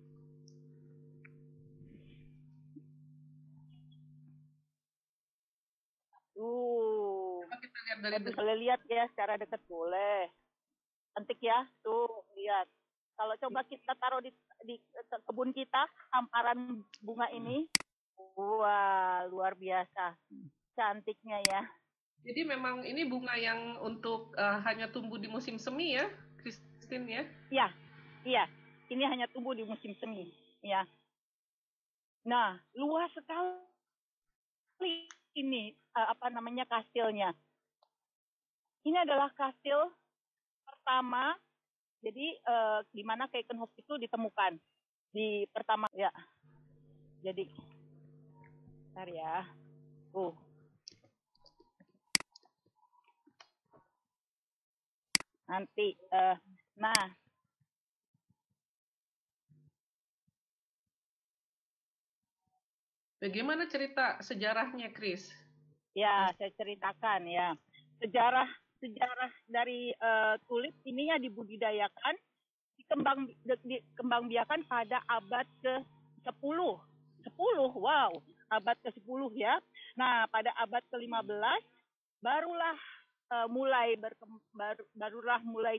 Tuh. Coba kita lihat dari dekat. Boleh lihat ya secara dekat boleh. Cantik ya, tuh lihat. Kalau coba kita taruh di kebun kita, hamparan bunga ini, wah luar biasa, cantiknya ya. Jadi memang ini bunga yang untuk hanya tumbuh di musim semi ya, Christine ya? Iya, ini hanya tumbuh di musim semi, ya. Nah, luas sekali ini kastilnya. Ini adalah kastil pertama, jadi di mana Keukenhof itu ditemukan di pertama ya. Jadi, bentar ya. Nanti, nah. Bagaimana cerita sejarahnya, Chris? Ya, saya ceritakan ya. Sejarah dari tulip ininya dibudidayakan, dikembangbiakan pada abad ke-10. 10, wow, abad ke-10 ya. Nah, pada abad ke-15 barulah mulai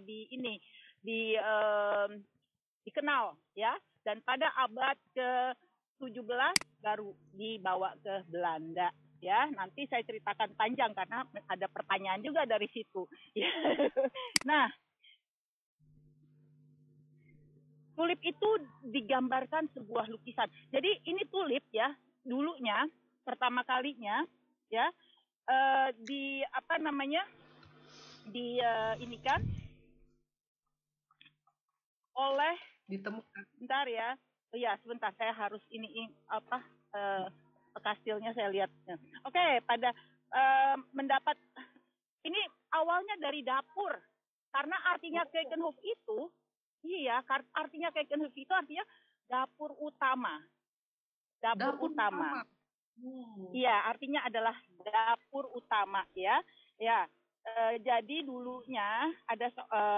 dikenal ya. Dan pada abad ke-17 baru dibawa ke Belanda. Ya, nanti saya ceritakan panjang karena ada pertanyaan juga dari situ. Nah, tulip itu digambarkan sebuah lukisan. Jadi ini tulip ya, dulunya pertama kalinya ya ditemukan. Bentar ya. Iya, sebentar saya harus kastilnya saya lihat. Oke, pada mendapat ini awalnya dari dapur. Karena artinya Keukenhof itu artinya Keukenhof itu artinya dapur utama. Dapur utama. Iya, artinya adalah dapur utama ya. Ya, jadi dulunya ada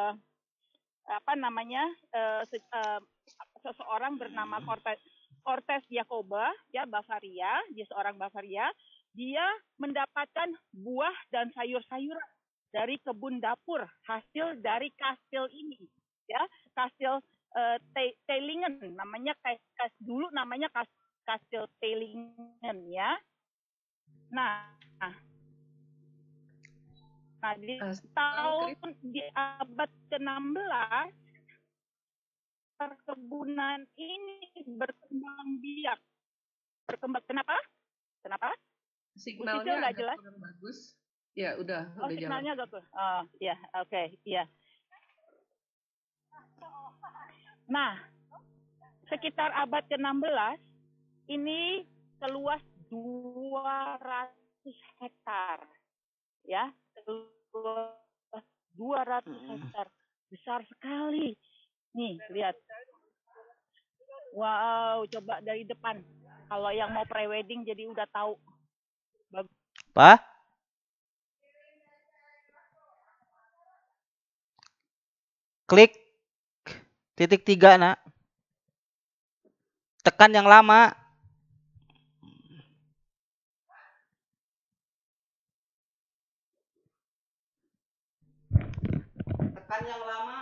seseorang bernama Cortes Jacoba, ya Bavaria, dia seorang Bavaria. Dia mendapatkan buah dan sayur-sayuran dari kebun dapur hasil dari kastil ini, ya kastil Teylingen, namanya dulu namanya kastil Teylingen ya. Nah di abad ke-16 perkebunan ini berkembang biak. Kenapa? Signalnya nggak jelas. Bagus. Ya, udah signalnya jalan. agak ya, oke, iya. Nah, sekitar abad ke-16 ini seluas 200 hektar. Ya, 200 hektar. Besar sekali. Nih, lihat. Wow, coba dari depan. Kalau yang mau pre-wedding jadi udah tahu. Bagus. Pak? Klik titik 3, nak. Tekan yang lama. Tekan yang lama.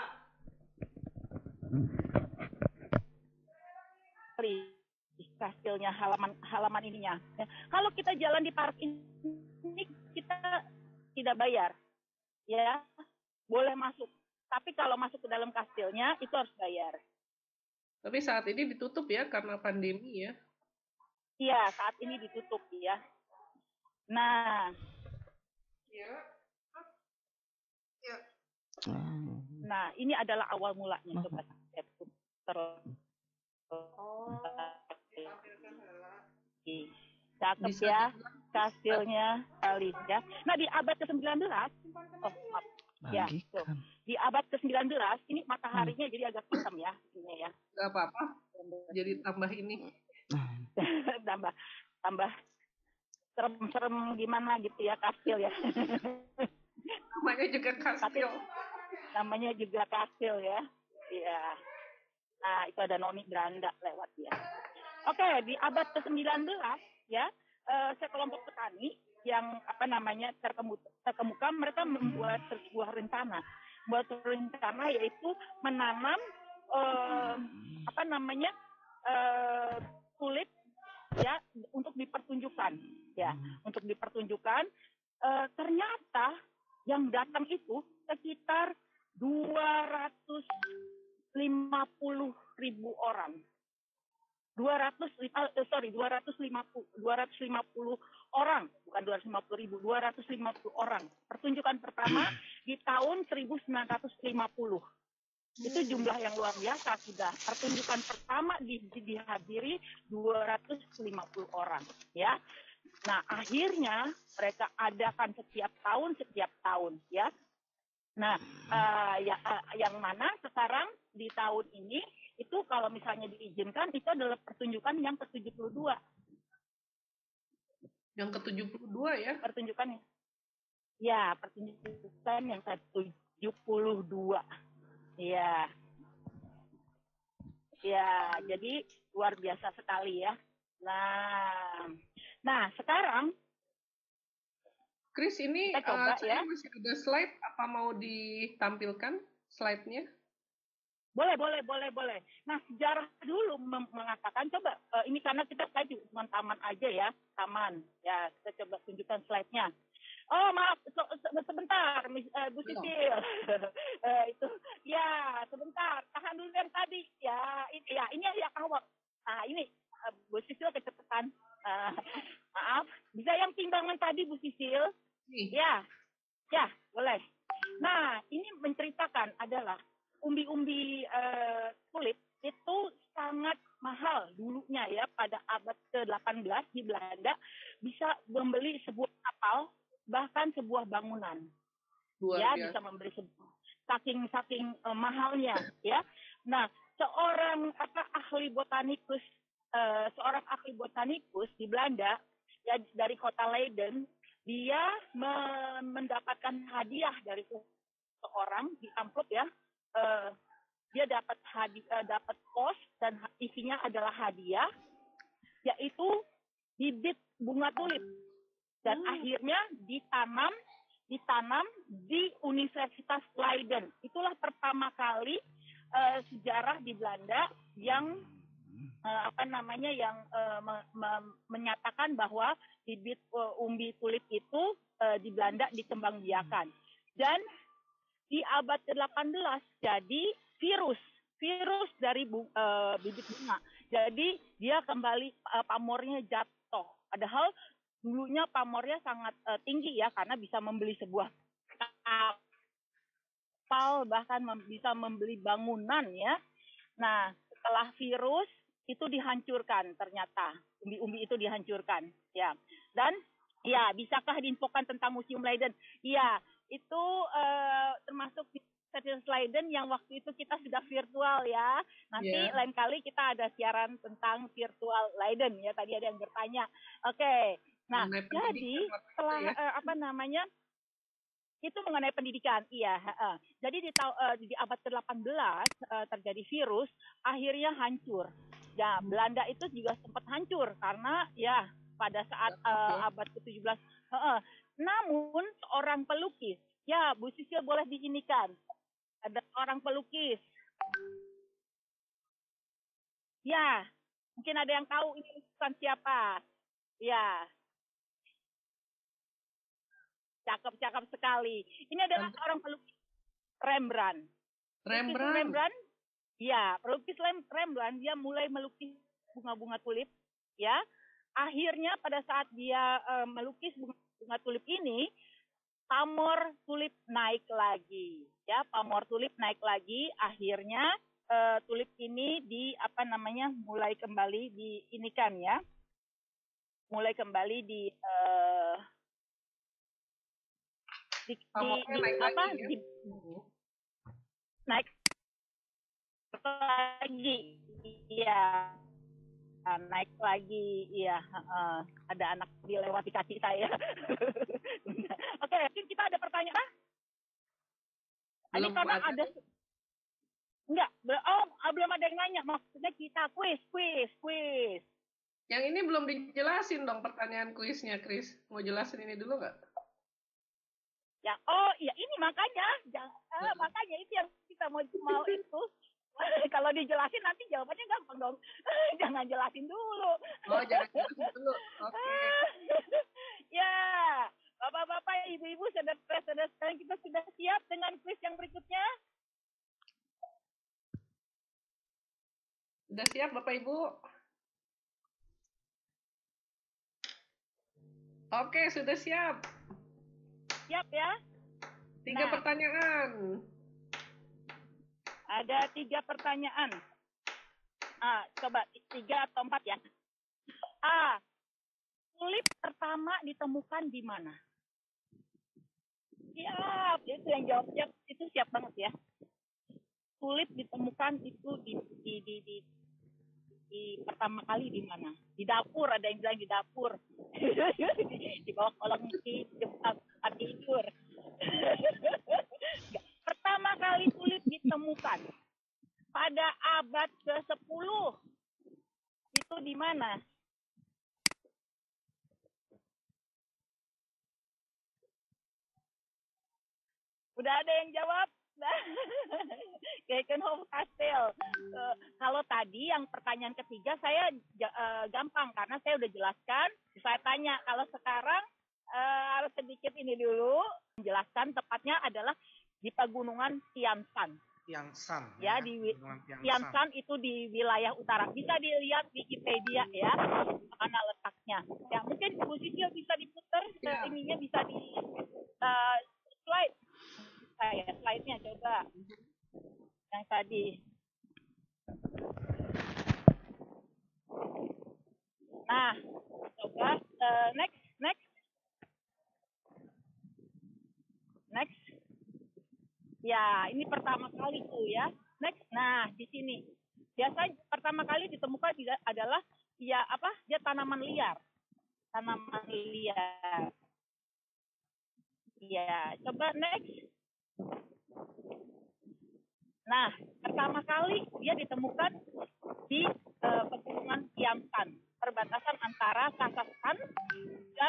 Kastilnya, halaman ininya. Kalau kita jalan di park ini kita tidak bayar, ya, boleh masuk. Tapi kalau masuk ke dalam kastilnya itu harus bayar. Tapi saat ini ditutup ya karena pandemi ya? Iya, saat ini ditutup ya. Nah, nah ini adalah awal mulanya. Coba cakep ya kastilnya kali ya. Nah di abad ke-19, ya, di abad ke-19 ini mataharinya jadi agak hitam ya, ini ya. Gak apa-apa. Jadi tambah ini. tambah serem-serem gimana gitu ya kastil ya. Namanya juga kastil. Namanya juga kastil ya. Iya. Nah, itu ada Noni Belanda lewat ya. Oke, di abad ke-19 ya, sekelompok petani yang terkemuka, mereka membuat sebuah rencana. Yaitu menanam kulit ya untuk dipertunjukkan ya, ternyata yang datang itu sekitar 250.000 orang. 250 orang, bukan 250.000, 250 orang. Pertunjukan pertama di tahun 1950. Itu jumlah yang luar biasa sudah. Pertunjukan pertama dihadiri 250 orang, ya. Nah, akhirnya mereka adakan setiap tahun, ya. Nah, yang mana sekarang di tahun ini itu kalau misalnya diizinkan itu adalah pertunjukan yang ke-72. Yang ke-72 ya? Pertunjukannya. Ya, pertunjukan yang ke-72. Iya. Ya, jadi luar biasa sekali ya. Nah sekarang Chris, ini coba, saya masih ada slide, apa mau ditampilkan slide-nya? Boleh. Nah, sejarah dulu mengatakan, coba, ini karena kita cuma taman aja ya, taman. Ya, kita coba tunjukkan slide-nya. Oh, maaf, sebentar, Bu Sisil. Itu, ya, sebentar, tahan dulu yang tadi. Ya, ini ya awal. Nah, ini, Bu Sisil kecepatan. Maaf, bisa yang timbangan tadi, Bu Sisil? Ya, boleh. Nah, ini menceritakan adalah umbi-umbi kulit itu sangat mahal dulunya ya, pada abad ke-18 di Belanda bisa membeli sebuah kapal, bahkan sebuah bangunan. Bisa membeli saking mahalnya ya. Nah, seorang ahli botanikus di Belanda ya dari kota Leiden, dia mendapatkan hadiah dari seorang di amplop ya. Dia dapat pos dan isinya adalah hadiah, yaitu bibit bunga tulip, dan akhirnya ditanam di Universitas Leiden. Itulah pertama kali sejarah di Belanda yang menyatakan bahwa bibit umbi tulip itu di Belanda dikembangbiakan. Dan di abad ke-18 jadi virus dari bibit bunga. Jadi dia kembali pamornya jatuh. Padahal dulunya pamornya sangat tinggi ya, karena bisa membeli sebuah kapal, bahkan bisa membeli bangunan ya. Nah, setelah virus itu dihancurkan, ternyata umbi-umbi itu dihancurkan ya. Dan ya, bisakah diinfokan tentang Museum Leiden? Ya, itu termasuk Universitas Leiden yang waktu itu kita sudah virtual ya. Nanti lain kali kita ada siaran tentang virtual Leiden ya. Tadi ada yang bertanya. Oke. Nah, jadi setelah itu mengenai pendidikan, iya. Jadi di abad ke-18 terjadi virus, akhirnya hancur. Ya, Belanda itu juga sempat hancur karena ya pada saat abad ke-17. Namun seorang pelukis, ya Bu Sisil boleh diinikan. Ada orang pelukis. Ya, mungkin ada yang tahu ini lukisan siapa. Ya. Cakep sekali. Ini adalah orang pelukis Rembrandt. Rembrandt? Ya, pelukis Rembrandt dia mulai melukis bunga-bunga tulip, ya. Akhirnya pada saat dia melukis bunga tulip ini, pamor tulip naik lagi, ya. Pamor tulip naik lagi, akhirnya tulip ini mulai kembali diinikan ya. Mulai kembali naik lagi, iya, naik lagi, iya. Ada anak dilewati kaki saya. Oke, mungkin kita ada pertanyaan? Ini karena ada enggak, belum ada yang nanya. Maksudnya kita kuis. Yang ini belum dijelasin dong pertanyaan kuisnya, Chris. Mau jelasin ini dulu nggak? Ya, iya ini makanya itu yang kita mau itu. Kalau dijelasin nanti jawabannya gampang dong. Jangan jelasin dulu. Oh, jangan jelasin dulu. Oke. Ya, Bapak-bapak, Ibu-ibu, saudara-saudara sekalian, kita sudah siap dengan kuis yang berikutnya? Sudah siap, Bapak Ibu? Oke, sudah siap. Siap ya? 3 pertanyaan. Ada 3 pertanyaan. Coba 3 atau 4 ya. Tulip pertama ditemukan di mana? Siap, itu yang jawab siap, itu siap banget ya. Tulip ditemukan itu di pertama kali di mana? Di dapur, ada yang bilang di dapur. Di bawah kolong tempat tidur. Pertama kali tulip ditemukan pada abad ke-10. Itu di mana? Udah ada yang jawab? Keukenhof Kastel. Kalau tadi yang pertanyaan ketiga saya gampang karena saya udah jelaskan. Saya tanya, kalau sekarang harus sedikit ini dulu. Menjelaskan tepatnya adalah di pegunungan Tianshan. Ya, di Tianshan itu di wilayah utara. Bisa dilihat di Wikipedia ya, mana letaknya. Ya, mungkin Bu Sisil bisa diputar, ininya bisa di slide. Slide-nya coba. Yang tadi. Nah, coba next. Ya, ini pertama kali tuh ya. Next. Nah, di sini. Biasanya pertama kali ditemukan adalah dia tanaman liar. tanaman liar. Ya, coba next. Nah, pertama kali dia ditemukan di pegunungan Siamkan, perbatasan antara Kazakhstan dan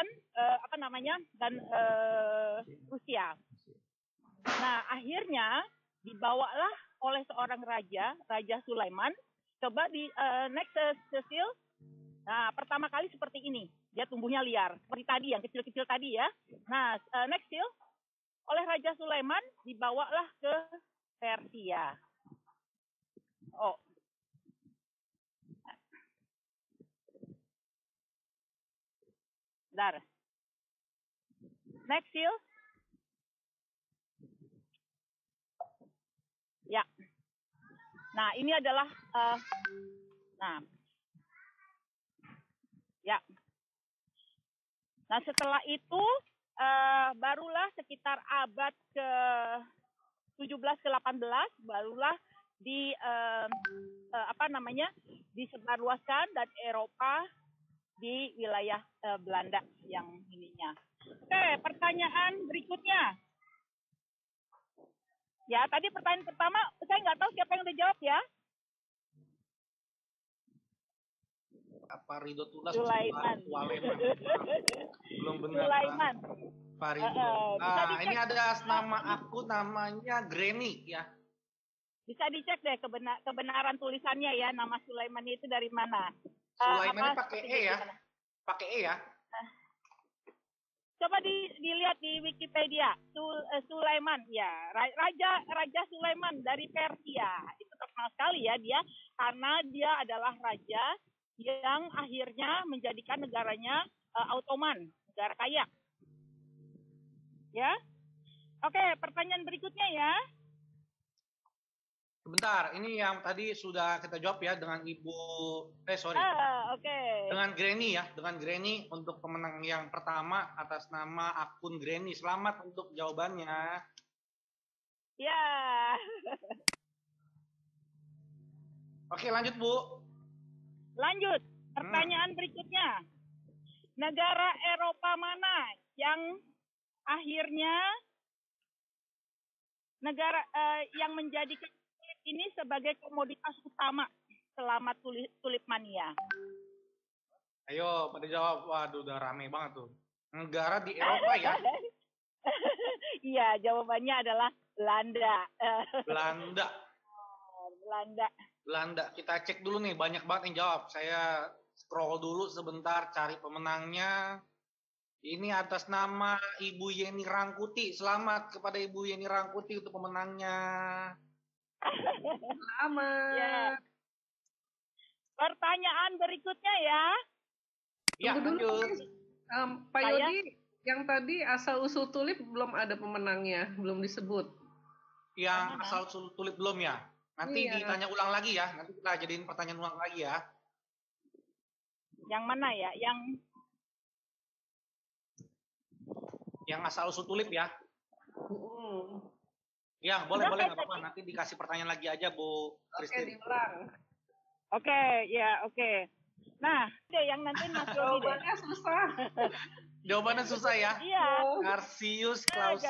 Rusia. Nah, akhirnya dibawalah oleh seorang Raja Sulaiman. Coba di next, Cecil. Nah, pertama kali seperti ini. Dia tumbuhnya liar. Seperti tadi, yang kecil-kecil tadi ya. Nah, next, Cecil. Oleh Raja Sulaiman dibawalah ke Persia. Oh. Dar. Next, Cecil. Ya. Nah, ini adalah ya. Nah, setelah itu barulah sekitar abad ke-17 ke-18 barulah disebarluaskan dari Eropa di wilayah Belanda yang ininya. Oke, pertanyaan berikutnya. Ya, tadi pertanyaan pertama, saya nggak tahu siapa yang udah jawab ya. Pak Ridho Tulas Sulaiman. Belum benar. Sulaiman. Pak Ridho. Ini ada nama aku namanya Granny ya. Bisa dicek deh kebenaran tulisannya ya, nama Sulaiman itu dari mana. Sulaiman pakai E ya. Pakai E ya. Coba dilihat di Wikipedia, Sulaiman ya, Raja Sulaiman dari Persia. Itu terkenal sekali ya dia, karena dia adalah raja yang akhirnya menjadikan negaranya Ottoman, negara kaya. Ya. Oke, pertanyaan berikutnya ya. Sebentar, ini yang tadi sudah kita jawab ya dengan dengan Granny ya, dengan Granny untuk pemenang yang pertama atas nama akun Granny. Selamat untuk jawabannya. Ya. Oke, lanjut Bu. Lanjut, pertanyaan berikutnya. Negara Eropa mana yang akhirnya yang menjadikan tulip ini sebagai komoditas utama selama tulip mania? Ayo, pada jawab. Waduh, udah rame banget tuh. Negara di Eropa ya? Iya, jawabannya adalah Belanda. Belanda. Kita cek dulu nih, banyak banget yang jawab. Saya scroll dulu sebentar, cari pemenangnya. Ini atas nama Ibu Yeni Rangkuti. Selamat kepada Ibu Yeni Rangkuti untuk pemenangnya. Selamat. Ya. Pertanyaan berikutnya ya. Ya, lanjut. Pak Yodi, yang tadi asal-usul tulip belum ada pemenangnya, belum disebut. Yang asal-usul tulip belum ya? Nanti ditanya ulang lagi ya. Nanti kita jadiin pertanyaan ulang lagi ya. Yang mana ya? Yang asal-usul tulip ya? Ya, boleh nggak apa-apa. Nanti dikasih pertanyaan lagi aja, Bu Christine. Oke, diulang. Oke. Nah, yang nanti Mas Yodi deh. Jawabannya susah. Jawabannya susah ya? Iya. Clausius.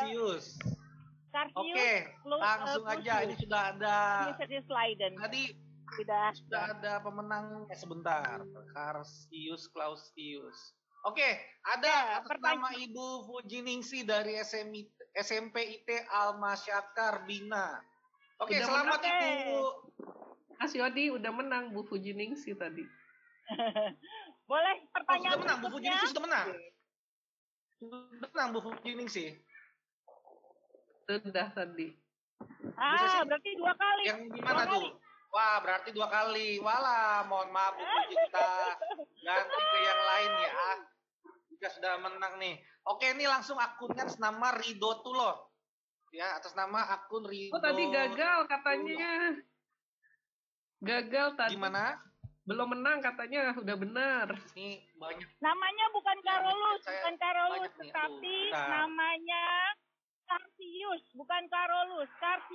Oke, langsung aja. Ini sudah ada. Tadi sudah ada pemenangnya sebentar. Clausius. Oke, ada atas nama Ibu Fujiningsi dari SMP IT Al-Masyakar Bina. Oke, selamat Ibu. Mas Yodi udah menang Bu Fujiningsi tadi. Boleh pertanyaan sudah menang, Bu Fujiningsi sudah menang. Sudah menang Bu Fujiningsi. Sudah tadi. Berarti 2 kali. Yang gimana tuh? Wah, berarti 2 kali. Walah, mohon maaf Bu Fuji, kita ganti ke yang lain ya. Jika sudah menang nih. Oke, ini langsung akunnya atas nama Ridho Tulo. Ya, atas nama akun Ridho. Oh, tadi gagal katanya. Gagal tadi. Gimana? Belum menang katanya, udah benar. Ini banyak. Namanya bukan Carolus, tetapi namanya Carsius, bukan Carolus.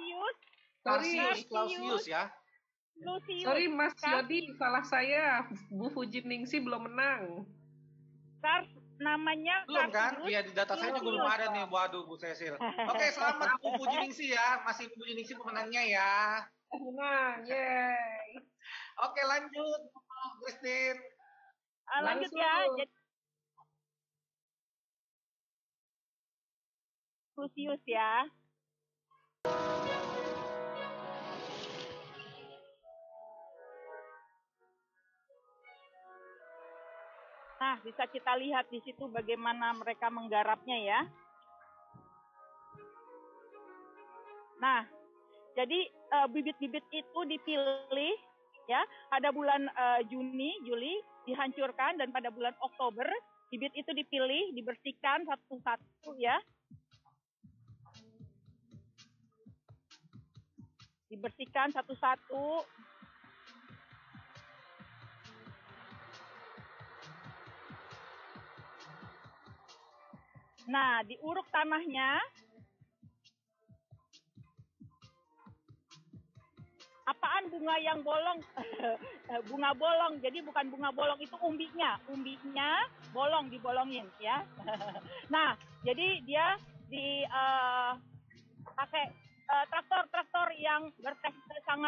Clausius ya. Lucius. Sorry Mas Yodi, salah saya. Bu Fujiningsi belum menang. Kars namanya Belum kan? Karsius Iya, di data saya juga belum lucius. ada nih. Waduh, Bu Cecil. Oke, selamat Bu Puji Ningsih ya. Masih Bu Puji Ningsih pemenangnya ya. Menang, yeay. Oke, lanjut Bu Christine. Lanjut Langsung. ya. Jadi, Lucius ya. Nah, bisa kita lihat di situ bagaimana mereka menggarapnya ya. Nah, jadi bibit-bibit itu dipilih ya pada bulan Juli dihancurkan, dan pada bulan Oktober bibit itu dipilih, dibersihkan satu-satu ya. Dibersihkan satu-satu. Nah, diuruk tanahnya. Apaan bunga yang bolong? Bunga bolong. Jadi bukan bunga bolong, itu umbinya. Umbinya bolong, dibolongin ya. Nah, jadi dia pakai traktor yang sangat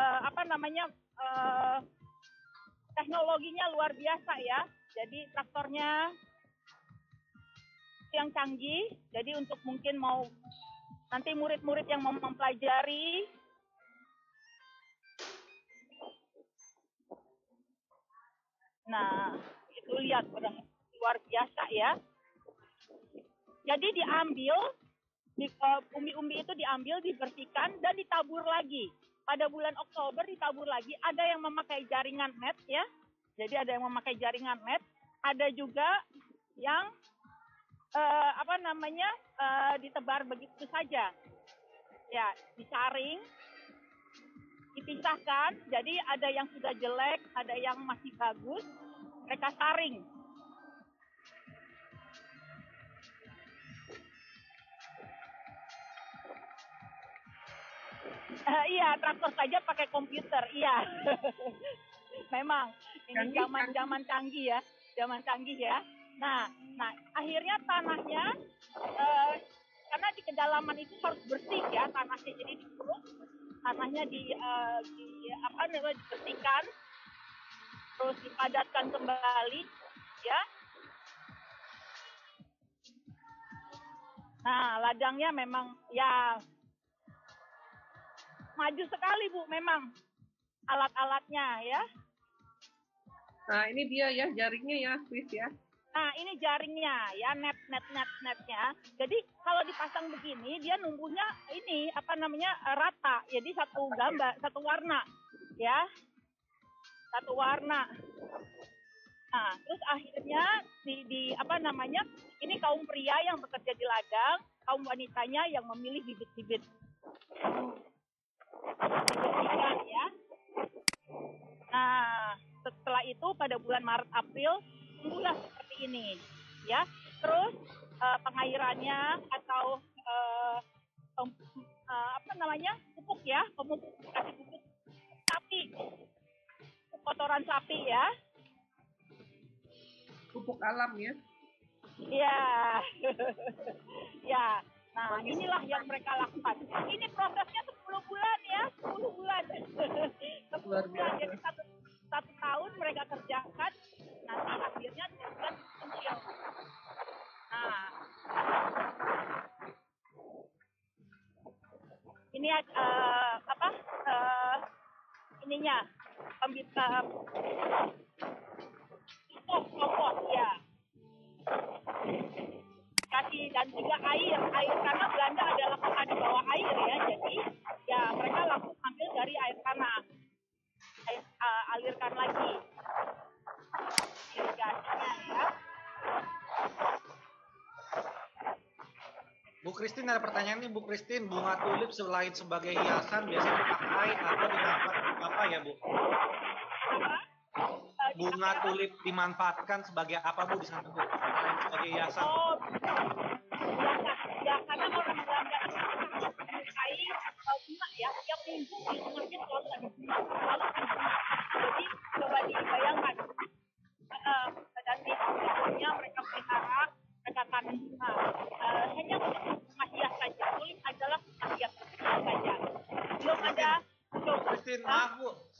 teknologinya luar biasa ya. Jadi traktornya yang canggih. Jadi untuk mungkin mau nanti murid-murid yang mau mempelajari, nah itu lihat udah luar biasa ya. Jadi diambil umbi-umbi itu diambil, dibersihkan dan ditabur lagi. Pada bulan Oktober ditabur lagi. Ada yang memakai jaringan net ya. Jadi ada yang memakai jaringan net. Ada juga yang ditebar begitu saja. Ya, disaring, dipisahkan. Jadi ada yang sudah jelek, ada yang masih bagus. Mereka saring. Iya, traktor saja pakai komputer. Iya. Memang ini zaman canggih ya, zaman canggih ya. Nah, akhirnya tanahnya karena di kedalaman itu harus bersih ya tanahnya, jadi diuruk, tanahnya dibersihkan, terus dipadatkan kembali, ya. Nah, ladangnya memang ya maju sekali Bu, memang alat-alatnya ya. Nah, ini dia ya jaringnya ya, Chris ya. Nah, ini jaringnya ya, netnya. Jadi kalau dipasang begini, dia numbuhnya ini rata. Jadi satu gambar, satu warna, ya, satu warna. Nah, terus akhirnya ini kaum pria yang bekerja di ladang, kaum wanitanya yang memilih bibit-bibit. Ya. Nah, setelah itu pada bulan Maret April tumbuhlah seperti ini, ya. Terus pengairannya atau pupuk ya, pemupuk, kasih pupuk sapi, kotoran sapi ya. Pupuk alam ya. Iya. Ya. Nah, inilah yang mereka lakukan. Ini prosesnya 10 bulan ya, 10 bulan. 10 bulan. Jadi satu tahun mereka kerjakan, nanti akhirnya bulan kecil. Nah, ini ininya kompos ya. Kasih dan juga air karena Belanda adalah kota di bawah air ya, jadi ya mereka langsung ambil dari air tanah, alirkan lagi irigasinya ya. Bu Christine, ada pertanyaan nih Bu Christine, bunga tulip selain sebagai hiasan biasanya dipakai atau dimanfaatkan apa ya Bu? Bunga tulip dimanfaatkan sebagai apa Bu di sana Bu? Selain sebagai hiasan? Oh, ya karena orang Belanda itu menyukai bunga ya, tiap minggu di rumahnya selalu ada bunga. Jadi coba dibayangkan, dan di rumahnya mereka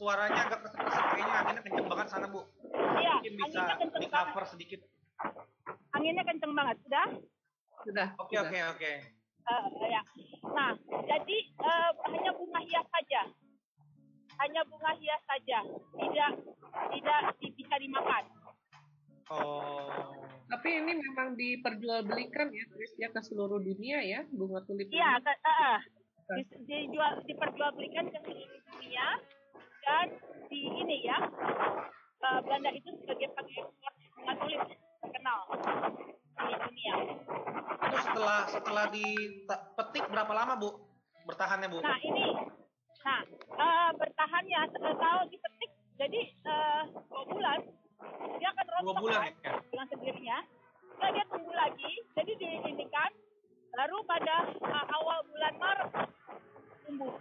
suaranya agak kesek-kesek, kayaknya anginnya kenceng banget sana, Bu. Iya, Mungkin bisa anginnya kenceng di cover sedikit. Anginnya kenceng banget, sudah? Sudah. Oke. Ya. Nah, jadi hanya bunga hias saja. Hanya bunga hias saja, tidak bisa dimakan. Oh. Tapi ini memang diperjualbelikan ya, Chris, ya ke seluruh dunia ya, bunga tulip. Iya, diperjualbelikan ke seluruh dunia dan di ini ya, Belanda itu sebagai pengekspor bunga tulip terkenal di dunia. Itu setelah dipetik berapa lama, Bu? Bertahannya, Bu? Bertahannya kalau dipetik jadi 2 bulan dia akan rontok 2 bulan ya? dengan sendirinya. Nah, dia tunggu lagi, jadi diinikan baru pada awal bulan Maret tumbuh.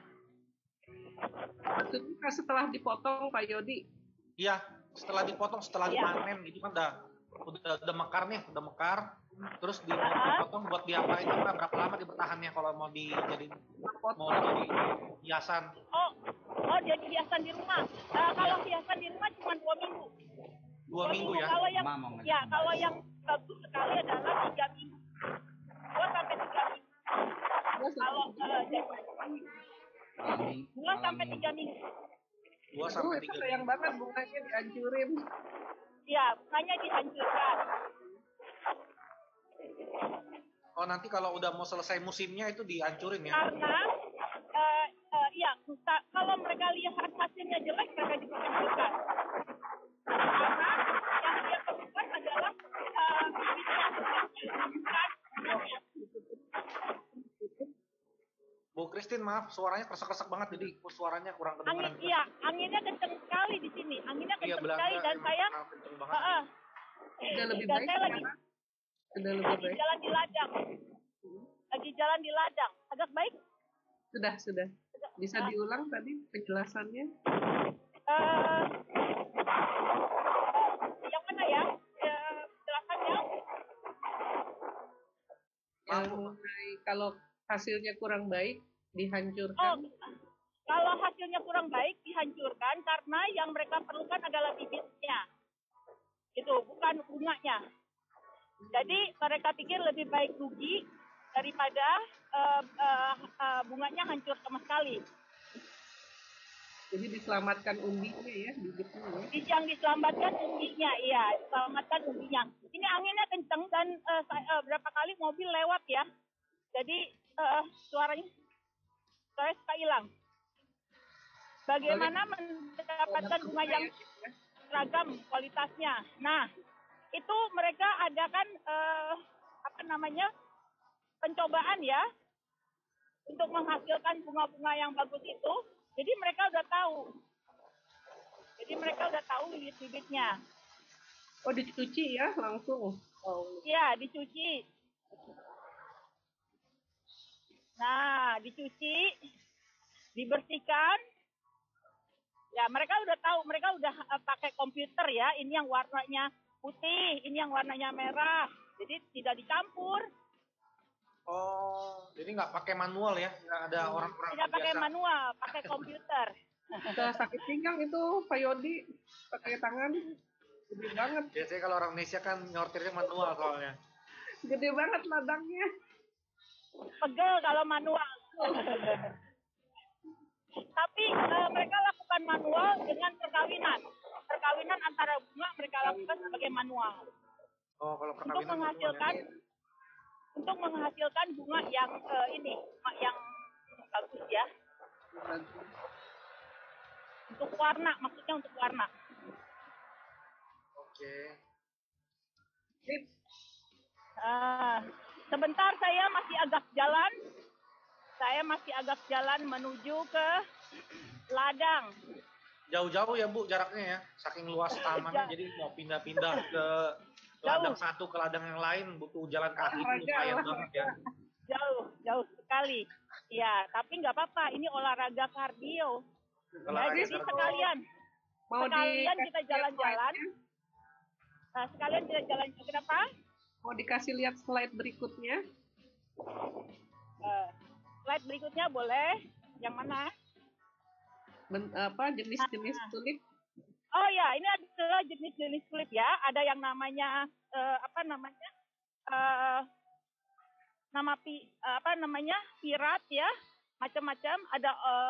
Maksudnya setelah dipotong, Pak Yodi? Iya, setelah dipotong, setelah dipanen gitu kan udah mekar nih, udah mekar. Terus dipotong buat diapain, berapa lama dibertahannya kalau mau jadi hiasan? Oh, jadi hiasan di rumah. Kalau hiasan di rumah cuma 2 minggu. 2 minggu ya? Kalau yang bagus sekali adalah 3 minggu. 2 sampai 3 minggu. Kalau 2 sampai 3 minggu. 2 sampai 3 minggu. Sayang banget bunganya dihancurin. Iya, bunganya dihancurkan. Oh, nanti kalau udah mau selesai musimnya itu dihancurin ya? Karena kalau mereka lihat hasilnya jelek, mereka juga hancurkan. Karena yang dia temukan adalah Bu Christine, maaf, suaranya kresek-kresek banget, jadi suaranya kurang kedengaran. Anginnya kenceng sekali di sini. Anginnya kenceng sekali dan saya udah lebih baik sekarang. Sudah lebih baik. Jalan di ladang. Lagi jalan di ladang. Agak baik? Sudah. Bisa diulang tadi penjelasannya? Yang mana ya? Penjelasannya? Yang mengenai kalau hasilnya kurang baik, dihancurkan. Kalau hasilnya kurang baik, dihancurkan karena yang mereka perlukan adalah bibitnya. Itu, bukan bunganya. Jadi mereka pikir lebih baik rugi daripada bunganya hancur sama sekali. Jadi diselamatkan umbinya ya, bibitnya ya. Yang diselamatkan umbinya, iya, diselamatkan umbinya. Ini anginnya kenceng dan berapa kali mobil lewat ya. Jadi suaranya suka hilang. Bagaimana mendapatkan bunga yang seragam kualitasnya? Nah, itu mereka adakan pencobaan ya untuk menghasilkan bunga-bunga yang bagus itu. Jadi mereka udah tahu bibit-bibitnya. Oh, dicuci ya langsung? Iya, dicuci. Nah, dicuci, dibersihkan. Ya, mereka udah tahu, mereka udah pakai komputer ya. Ini yang warnanya putih, ini yang warnanya merah. Jadi tidak dicampur. Oh, jadi nggak pakai manual ya? Nggak ada orang-orang tidak pakai manual, pakai komputer. Sakit pinggang itu, Pak Yodi, pakai tangan. Gede banget. Biasanya kalau orang Indonesia kan nyortirnya manual soalnya. Gede banget ladangnya. Pegel kalau manual. Tapi mereka lakukan manual dengan perkawinan. Perkawinan antara bunga mereka lakukan sebagai manual. Oh, kalau perkawinan untuk menghasilkan bunga yang yang bagus ya. Untuk warna, maksudnya untuk warna. Oke. Sebentar saya masih agak jalan menuju ke ladang. Jauh-jauh ya Bu jaraknya ya, saking luas tamannya jadi mau pindah-pindah ke ladang satu ke ladang yang lain butuh jalan kaki lumayan banget ya. Jauh sekali. Ya, tapi nggak apa-apa, ini olahraga kardio. Jadi sekalian kita jalan-jalan. Sekalian kita jalan-jalan. Kenapa? Mau dikasih lihat slide berikutnya? Slide berikutnya boleh. Yang mana? jenis-jenis tulip? Oh ya, ini adalah jenis-jenis tulip ya. Ada yang namanya pirat ya, macam-macam. Ada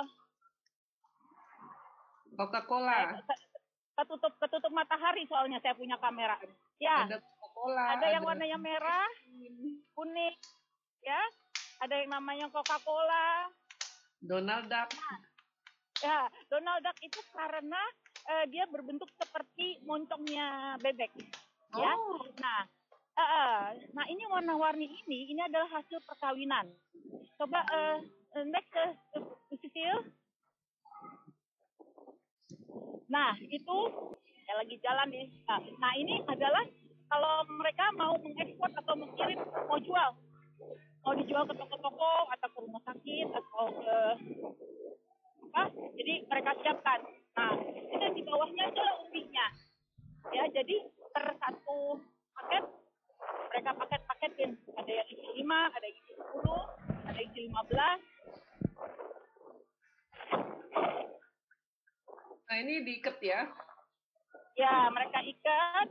Coca-Cola. ketutup matahari soalnya saya punya kamera. Ya. Ada Coca-Cola. Ada yang warnanya merah, kuning, ya. Ada yang namanya Coca-Cola. Donald Duck. Ya, Donald Duck itu karena dia berbentuk seperti moncongnya bebek, ya. Nah ini warna-warni ini adalah hasil perkawinan. Coba next Cecil. Nah itu ya lagi jalan nih. Nah ini adalah kalau mereka mau mengekspor atau mengirim, mau dijual ke toko-toko atau ke rumah sakit atau ke jadi mereka siapkan. Nah, itu di bawahnya adalah ubinya. Ya, jadi per satu paket mereka paketin. Ada yang isi 5, ada yang isi 10, ada yang isi 15. Nah, ini diikat ya? Ya, mereka ikat.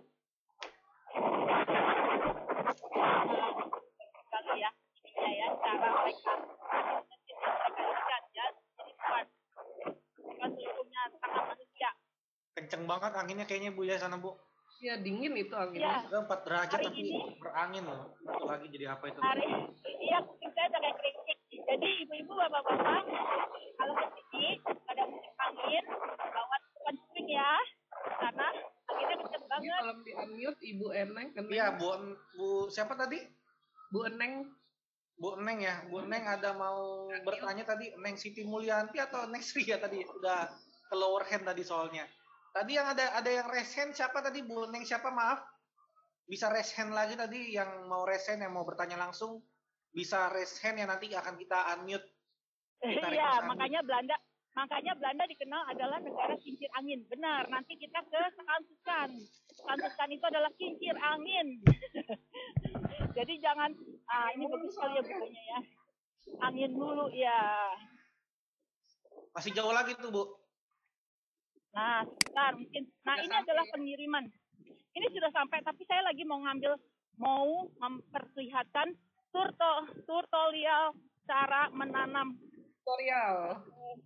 Kali ya, ininya ya, cara mereka ikat ya. Jadi bukan seluruhnya tangan manusia. Kenceng banget anginnya kayaknya Bu ya sana Bu. Ya dingin itu anginnya. Ya. 4 derajat Hari tapi ini, berangin loh. Satu lagi jadi apa itu? Iya, kuping saya udah kayak kerikik. Jadi ibu-ibu, bapak-bapak, kalau ke sini ada musim angin, bawa tutupan kuping ya, karena anginnya kenceng banget. Kalau di unmute Ibu Eneng. Iya Bu siapa tadi? Bu Eneng. Bu Eneng ya. Bu Eneng ada mau bertanya tadi, Eneng Siti Mulyanti atau Eneng Sri ya tadi? Udah ke lower hand tadi soalnya. Tadi yang ada yang raise hand siapa tadi? Bu Eneng siapa? Maaf. Bisa raise hand lagi tadi yang mau raise hand, yang mau bertanya langsung bisa raise hand ya, nanti akan kita unmute. Iya, makanya Belanda dikenal adalah negara kincir angin. Benar, nanti kita ke Sekantuskan. Sekantuskan itu adalah kincir angin. Jadi jangan, ini bagus sekali ya bukunya ya. Angin dulu ya. Masih jauh lagi tuh Bu. Nah, sebentar mungkin. Nah, ini adalah pengiriman. Ini sudah sampai, tapi saya lagi mau memperlihatkan tutorial cara menanam. Tutorial.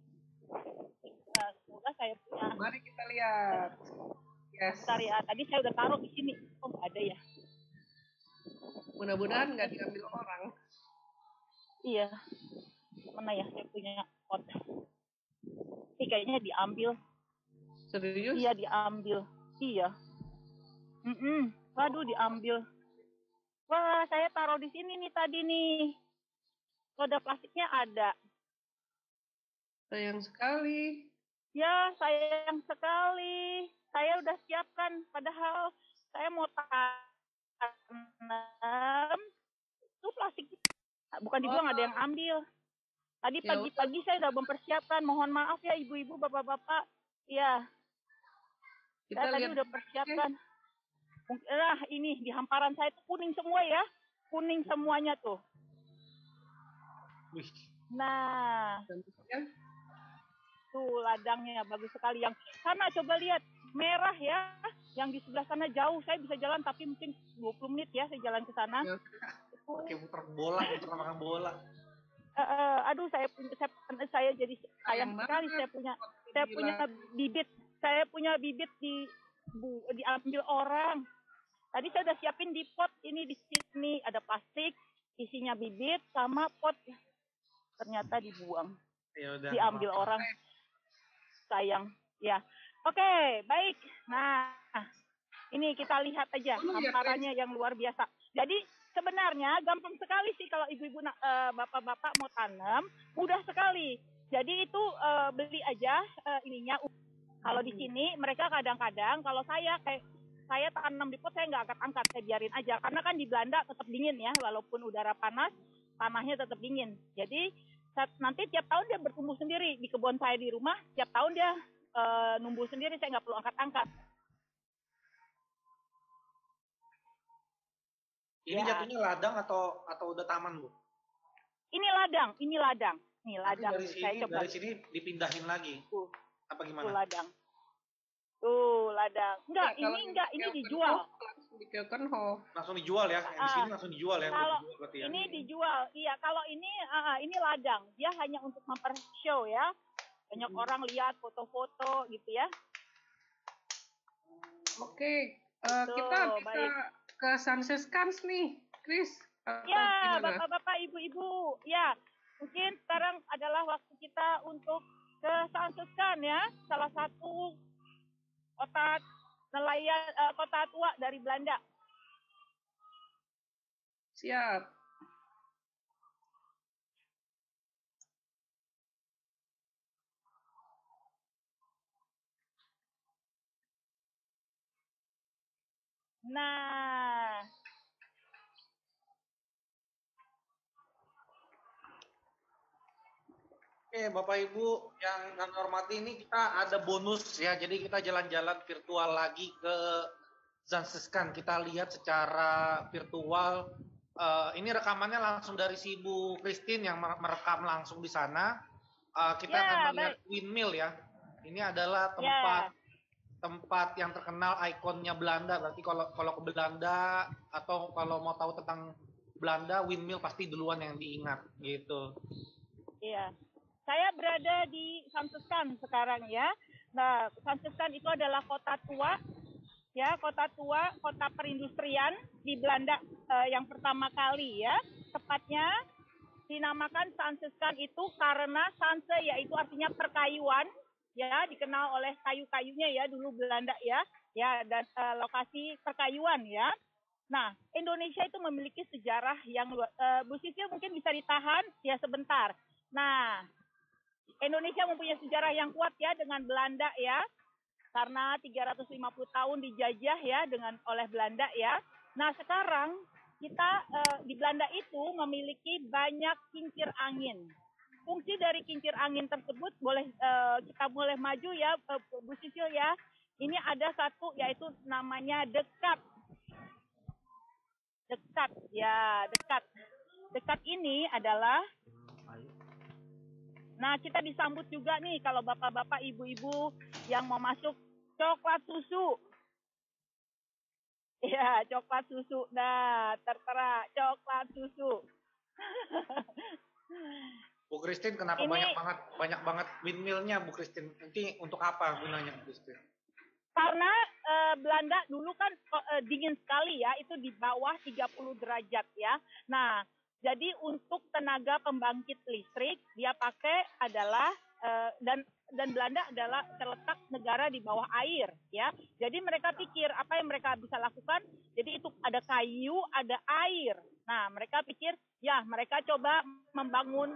Semoga saya punya. Mari kita lihat. Yes. Bentar ya, tadi saya udah taruh di sini. Oh, nggak ada ya. Mudah-mudahan nggak diambil orang. Iya. Mana ya, saya punya pot. Ini kayaknya diambil. Serius? Iya, diambil. Iya. Waduh, diambil. Wah, saya taruh di sini nih tadi nih. Roda plastiknya ada. Sayang sekali. Ya, sayang sekali. Saya udah siapkan. Padahal saya mau tanam. Itu plastik. Bukan dibuang, ada yang ambil. Tadi pagi-pagi saya udah mempersiapkan. Mohon maaf ya ibu-ibu, bapak-bapak. Ya. Saya tadi udah persiapkan. Nah, ini di hamparan saya itu kuning semua ya. Kuning semuanya tuh. Nah. Tuh ladangnya bagus sekali. Yang sana coba lihat. Merah ya. Yang di sebelah sana jauh. Saya bisa jalan tapi mungkin 20 menit ya saya jalan ke sana. Oke, putar bola, putar makan bola. Aduh, saya jadi sayang sekali saya punya bibit. Saya punya bibit diambil orang. Tadi saya udah siapin di pot ini di sini ada plastik isinya bibit sama pot. Ternyata dibuang. Yaudah, diambil orang. Sayang. Ya. Oke, baik. Nah, ini kita lihat aja hamparannya yang luar biasa. Jadi sebenarnya gampang sekali sih kalau ibu-ibu bapak-bapak mau tanam, mudah sekali. Jadi itu beli aja ininya. Kalau di sini mereka kadang-kadang kalau saya tanam di pot saya nggak angkat-angkat, saya biarin aja karena kan di Belanda tetap dingin ya, walaupun udara panas tanahnya tetap dingin. Jadi nanti tiap tahun dia bertumbuh sendiri di kebun saya di rumah, tiap tahun dia numbuh sendiri, saya nggak perlu angkat-angkat. Ini ya. Jatuhnya ladang atau udah taman Bu? Ini ladang. Nih ladang. Dari sini dipindahin lagi. Apa Tuh gimana? ladang. Tuh ladang. Enggak, Ya, kalau ini dijual. Langsung di Keukenhof. Langsung dijual ya? Yang di sini langsung dijual ya? Kalau berarti ya? ini dijual, iya. Kalau ini ladang. Dia hanya untuk memper-show ya. Banyak orang lihat foto-foto gitu ya. Oke, kita bisa baik. ke Sanseskans nih, Chris. Ya, bapak-bapak, ibu-ibu. Ya, mungkin sekarang adalah waktu kita untuk ke Sanseskan ya. Salah satu kota nelayan, kota tua dari Belanda. Siap. Nah, Oke, Bapak Ibu yang kami hormati, ini kita ada bonus ya. Jadi kita jalan-jalan virtual lagi ke Zanseskan. Kita lihat secara virtual. Ini rekamannya langsung dari si Bu Christine yang merekam langsung di sana. Kita akan melihat windmill ya. Ini adalah tempat yang terkenal, ikonnya Belanda. Berarti kalau ke Belanda atau kalau mau tahu tentang Belanda, windmill pasti duluan yang diingat gitu. Iya. Saya berada di Sanseskan sekarang ya. Nah, Sanseskan itu adalah kota tua, ya, kota perindustrian di Belanda yang pertama kali ya. Tepatnya dinamakan Sanseskan itu karena Sanse yaitu artinya perkayuan, ya, dikenal oleh kayu-kayunya ya dulu Belanda ya, dan lokasi perkayuan ya. Nah, Indonesia itu memiliki sejarah yang Bu Sisil mungkin bisa ditahan ya sebentar. Nah, Indonesia mempunyai sejarah yang kuat ya dengan Belanda ya. Karena 350 tahun dijajah ya oleh Belanda ya. Nah, sekarang kita di Belanda itu memiliki banyak kincir angin. Fungsi dari kincir angin tersebut kita boleh maju ya Bu Sisil ya. Ini ada satu yaitu namanya dekat. Dekat ya, dekat. Dekat ini adalah kita disambut juga nih kalau bapak-bapak, ibu-ibu yang mau masuk coklat susu. Ya, coklat susu. Nah, tertera coklat susu. Bu Christine, kenapa banyak banget windmill-nya, Bu Christine? Nanti untuk apa gunanya, Bu Christine? Karena Belanda dulu kan dingin sekali ya, itu di bawah 30 derajat ya. Nah, jadi untuk tenaga pembangkit listrik dia pakai adalah dan Belanda adalah terletak negara di bawah air ya. Jadi mereka pikir apa yang mereka bisa lakukan. Jadi itu ada kayu, ada air. Nah, mereka pikir ya mereka coba membangun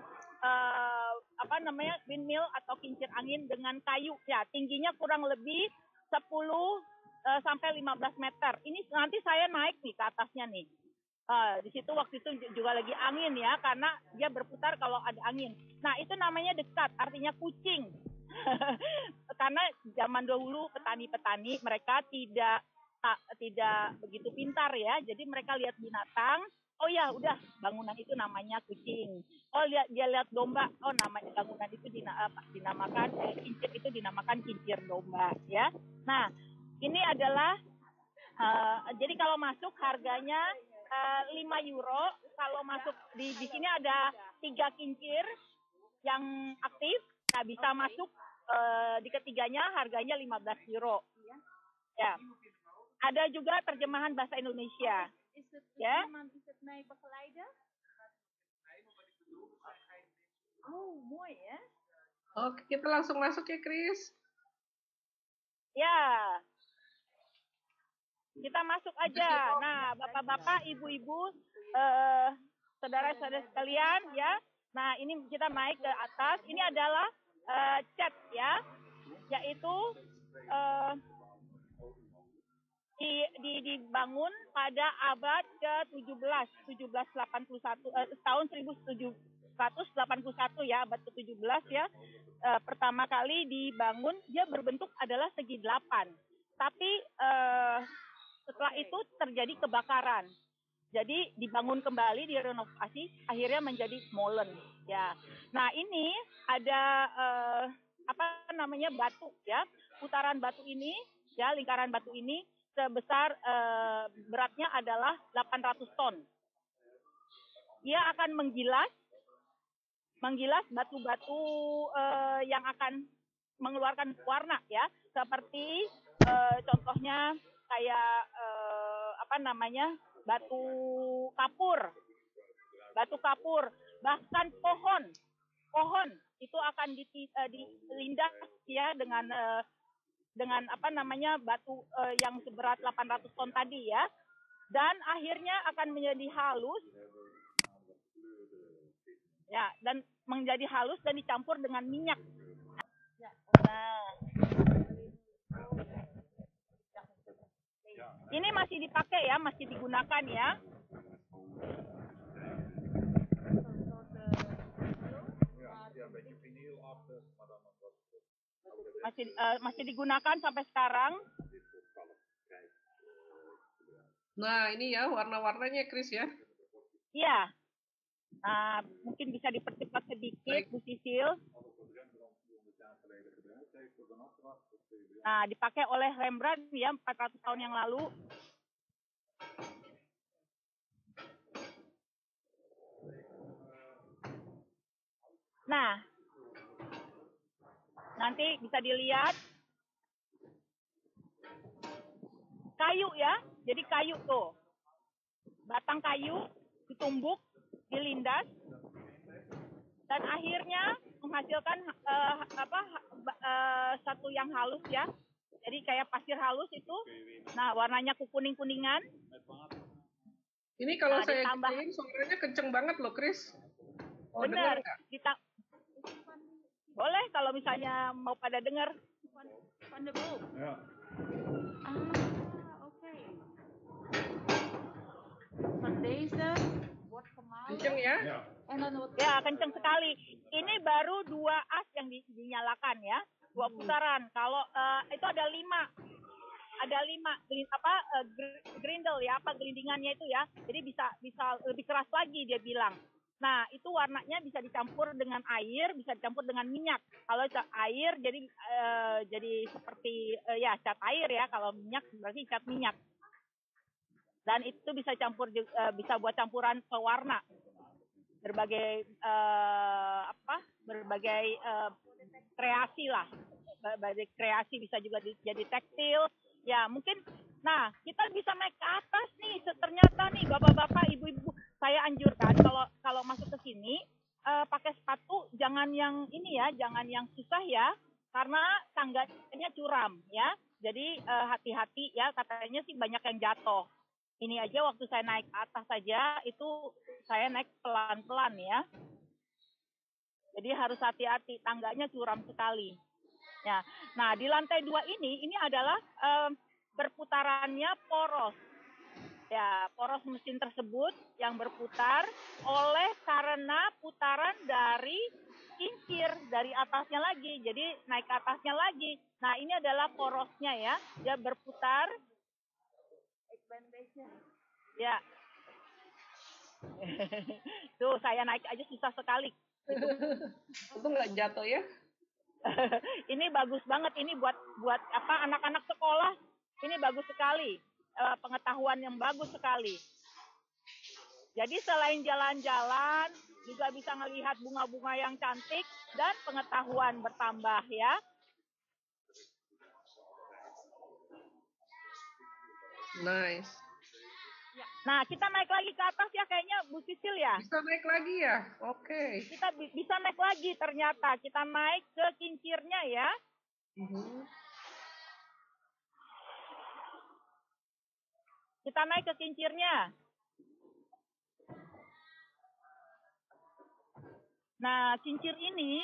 windmill atau kincir angin dengan kayu ya. Tingginya kurang lebih 10 sampai 15 meter. Ini nanti saya naik nih ke atasnya nih. Di situ waktu itu juga lagi angin ya, karena dia berputar kalau ada angin. Nah, itu namanya dekat, artinya kucing. Karena zaman dahulu petani-petani mereka tidak begitu pintar ya, jadi mereka lihat binatang. Oh ya, udah bangunan itu namanya kucing. Oh dia lihat domba. Oh namanya bangunan itu dinamakan kincir itu dinamakan kincir domba ya. Nah, ini adalah jadi kalau masuk harganya 5 euro. Kalau masuk di sini ada 3 kincir yang aktif. Nah, bisa masuk di ketiganya harganya 15 euro. Ya. Ada juga terjemahan bahasa Indonesia. Ya. Oh, mooi ya. Oke, kita langsung masuk ya, Chris. Ya. Kita masuk aja. Nah, bapak-bapak, ibu-ibu, saudara-saudara sekalian, ya. Nah, ini kita naik ke atas. Ini adalah cat, ya, yaitu dibangun pada abad ke-17, 1781, tahun 1781 ya, abad ke-17 ya. Pertama kali dibangun, dia berbentuk adalah segi 8. Tapi setelah itu terjadi kebakaran. Jadi dibangun kembali, direnovasi, akhirnya menjadi molen. Ya. Nah, ini ada batu ya. Putaran batu ini ya, lingkaran batu ini sebesar beratnya adalah 800 ton. Dia akan menggilas batu-batu yang akan mengeluarkan warna ya, seperti contohnya kayak batu kapur, bahkan pohon itu akan dilindas ya dengan batu yang seberat 800 ton tadi ya, dan akhirnya akan menjadi halus ya, dan dicampur dengan minyak. Nah, ini masih dipakai ya, masih digunakan ya. Masih digunakan sampai sekarang. Nah, ini ya warna-warnanya, Chris ya. Iya. Nah, mungkin bisa dipercepat sedikit, Bu Sisil. Nah, dipakai oleh Rembrandt ya 400 tahun yang lalu. Nah, nanti bisa dilihat kayu ya. Jadi kayu tuh. Batang kayu ditumbuk, dilindas, dan akhirnya menghasilkan satu yang halus ya. Jadi kayak pasir halus itu. Nah, warnanya kuning-kuningan. Ini kalau saya gituin suaranya kenceng banget loh, Chris. Oh, bener. Boleh kalau misalnya mau pada dengar. Ya. Kenceng ya? Ya, kenceng sekali. Ini baru 2 as yang dinyalakan ya. 2 putaran. Kalau itu ada 5 grindel ya, gelindingannya itu ya. Jadi bisa lebih keras lagi dia bilang. Nah, itu warnanya bisa dicampur dengan air, bisa dicampur dengan minyak. Kalau air jadi seperti cat air ya. Kalau minyak berarti cat minyak. Dan itu bisa bisa buat campuran pewarna. Berbagai kreasi lah. Berbagai kreasi, bisa juga jadi tekstil. Ya, mungkin kita bisa naik ke atas nih. Ternyata nih Bapak-bapak, Ibu-ibu, saya anjurkan kalau masuk ke sini pakai sepatu jangan yang ini ya, jangan yang susah ya, karena tangganya curam ya. Jadi hati-hati ya, katanya sih banyak yang jatuh. Ini aja waktu saya naik ke atas saja itu saya naik pelan-pelan ya. Jadi harus hati-hati, tangganya curam sekali. Ya. Nah, di lantai 2 ini adalah berputarannya poros. Ya, poros mesin tersebut yang berputar karena putaran dari kincir dari atasnya lagi. Jadi naik ke atasnya lagi. Nah, ini adalah porosnya ya. Dia berputar. Ya. Tuh, saya naik aja susah sekali. Untung nggak jatuh ya. Ini bagus banget, ini buat anak-anak sekolah. Ini bagus sekali, pengetahuan yang bagus sekali. Jadi selain jalan-jalan juga bisa melihat bunga-bunga yang cantik dan pengetahuan bertambah ya. Nice. Nah, kita naik lagi ke atas ya kayaknya Bu Sisil ya. Bisa naik lagi ya? Oke. Kita bisa naik lagi ternyata. Kita naik ke kincirnya ya. Kita naik ke kincirnya. Nah, kincir ini.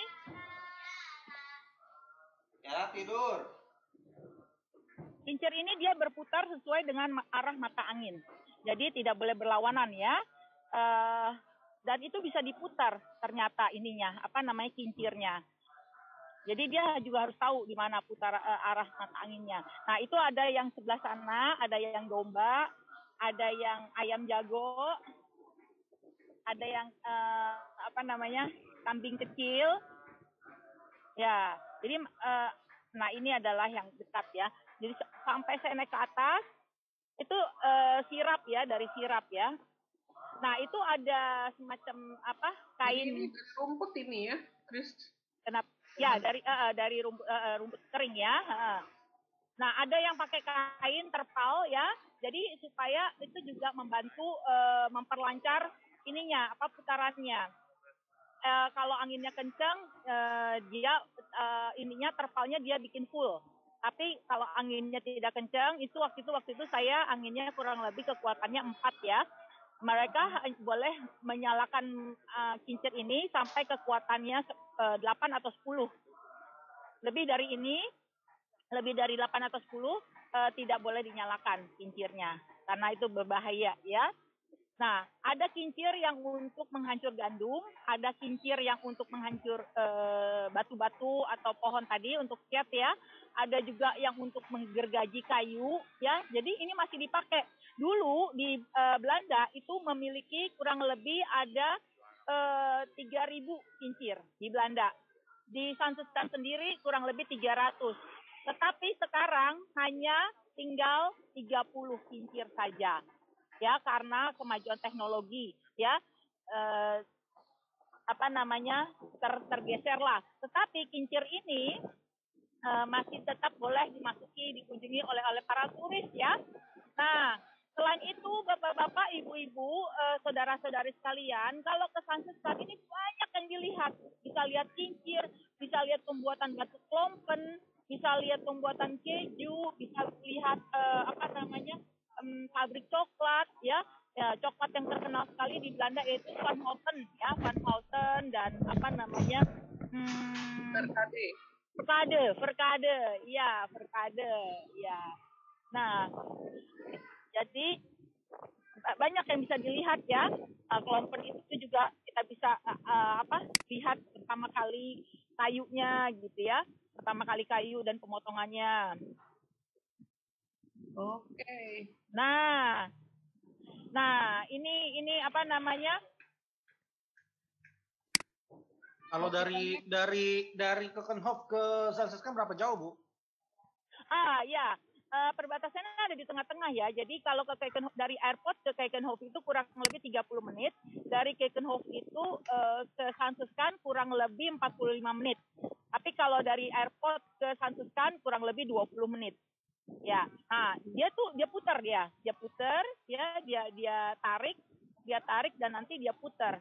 Ya, tidur. Kincir ini dia berputar sesuai dengan arah mata angin. Jadi tidak boleh berlawanan ya. Dan itu bisa diputar ternyata ininya, kincirnya. Jadi dia juga harus tahu di mana putar arah mata anginnya. Nah, itu ada yang sebelah sana, ada yang domba, ada yang ayam jago, ada yang kambing kecil. Ya, Jadi nah ini adalah yang dekat ya. Jadi sampai saya naik ke atas itu sirap ya, dari sirap ya. Nah itu ada semacam apa kain. Jadi ini dari rumput ini ya, Chris. Kenapa? Ya dari rumput kering ya. Nah ada yang pakai kain terpal ya. Jadi supaya itu juga membantu memperlancar ininya apa putarannya. Kalau anginnya kencang dia ininya terpalnya dia bikin full. Tapi kalau anginnya tidak kencang itu waktu itu saya anginnya kurang lebih kekuatannya 4 ya. Mereka boleh menyalakan kincir ini sampai kekuatannya 8 atau 10. Lebih dari 8 atau 10 tidak boleh dinyalakan kincirnya karena itu berbahaya ya. Nah, ada kincir yang untuk menghancur gandum, ada kincir yang untuk menghancur batu-batu atau pohon tadi untuk cat ya. Ada juga yang untuk menggergaji kayu ya. Jadi ini masih dipakai. Dulu di Belanda itu memiliki kurang lebih ada 3.000 kincir di Belanda. Di Sansuskan sendiri kurang lebih 300. Tetapi sekarang hanya tinggal 30 kincir saja. Ya karena kemajuan teknologi ya tergeser lah. Tetapi kincir ini masih tetap boleh dikunjungi oleh para turis ya. Nah selain itu bapak-bapak, ibu-ibu, saudara-saudari sekalian, kalau ke Sansuskan ini banyak yang dilihat. Bisa lihat kincir, bisa lihat pembuatan batu klompen, bisa lihat pembuatan keju, bisa lihat pabrik coklat ya. Coklat yang terkenal sekali di Belanda yaitu Van Houten ya, Van Houten dan Verkade ya. Nah jadi banyak yang bisa dilihat ya. Klompen itu juga kita bisa lihat pertama kali kayunya gitu ya, pertama kali kayu dan pemotongannya. Oke. Nah ini apa namanya? Kalau dari Keukenhof ke Sansuskan berapa jauh, Bu? Ya. Perbatasannya ada di tengah-tengah ya. Jadi kalau ke Keukenhof dari airport ke Keukenhof itu kurang lebih 30 menit. Dari Keukenhof itu ke Sansuskan kurang lebih 45 menit. Tapi kalau dari airport ke Sansuskan kurang lebih 20 menit. Ya. Nah, dia putar ya, dia tarik dan nanti dia putar.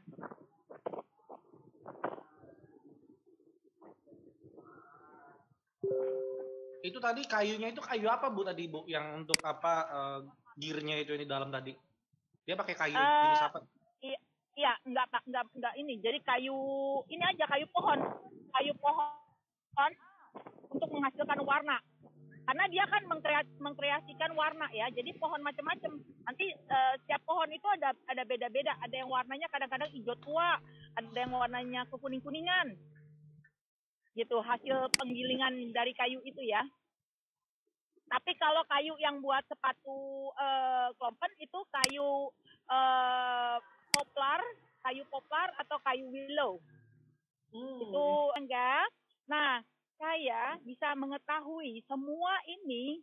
Itu tadi kayunya itu kayu apa Bu tadi Bu? Yang untuk apa gearnya itu di dalam tadi? Dia pakai kayu jenis apa? Iya, enggak ini. Jadi kayu ini aja kayu pohon untuk menghasilkan warna. Karena dia kan mengkreasikan warna ya. Jadi pohon macam-macam. Nanti setiap pohon itu ada beda-beda. Ada yang warnanya kadang-kadang hijau tua, ada yang warnanya kekuning-kuningan. Gitu hasil penggilingan dari kayu itu ya. Tapi kalau kayu yang buat sepatu klompen itu kayu poplar atau kayu willow. Itu enggak. Nah, saya bisa mengetahui semua ini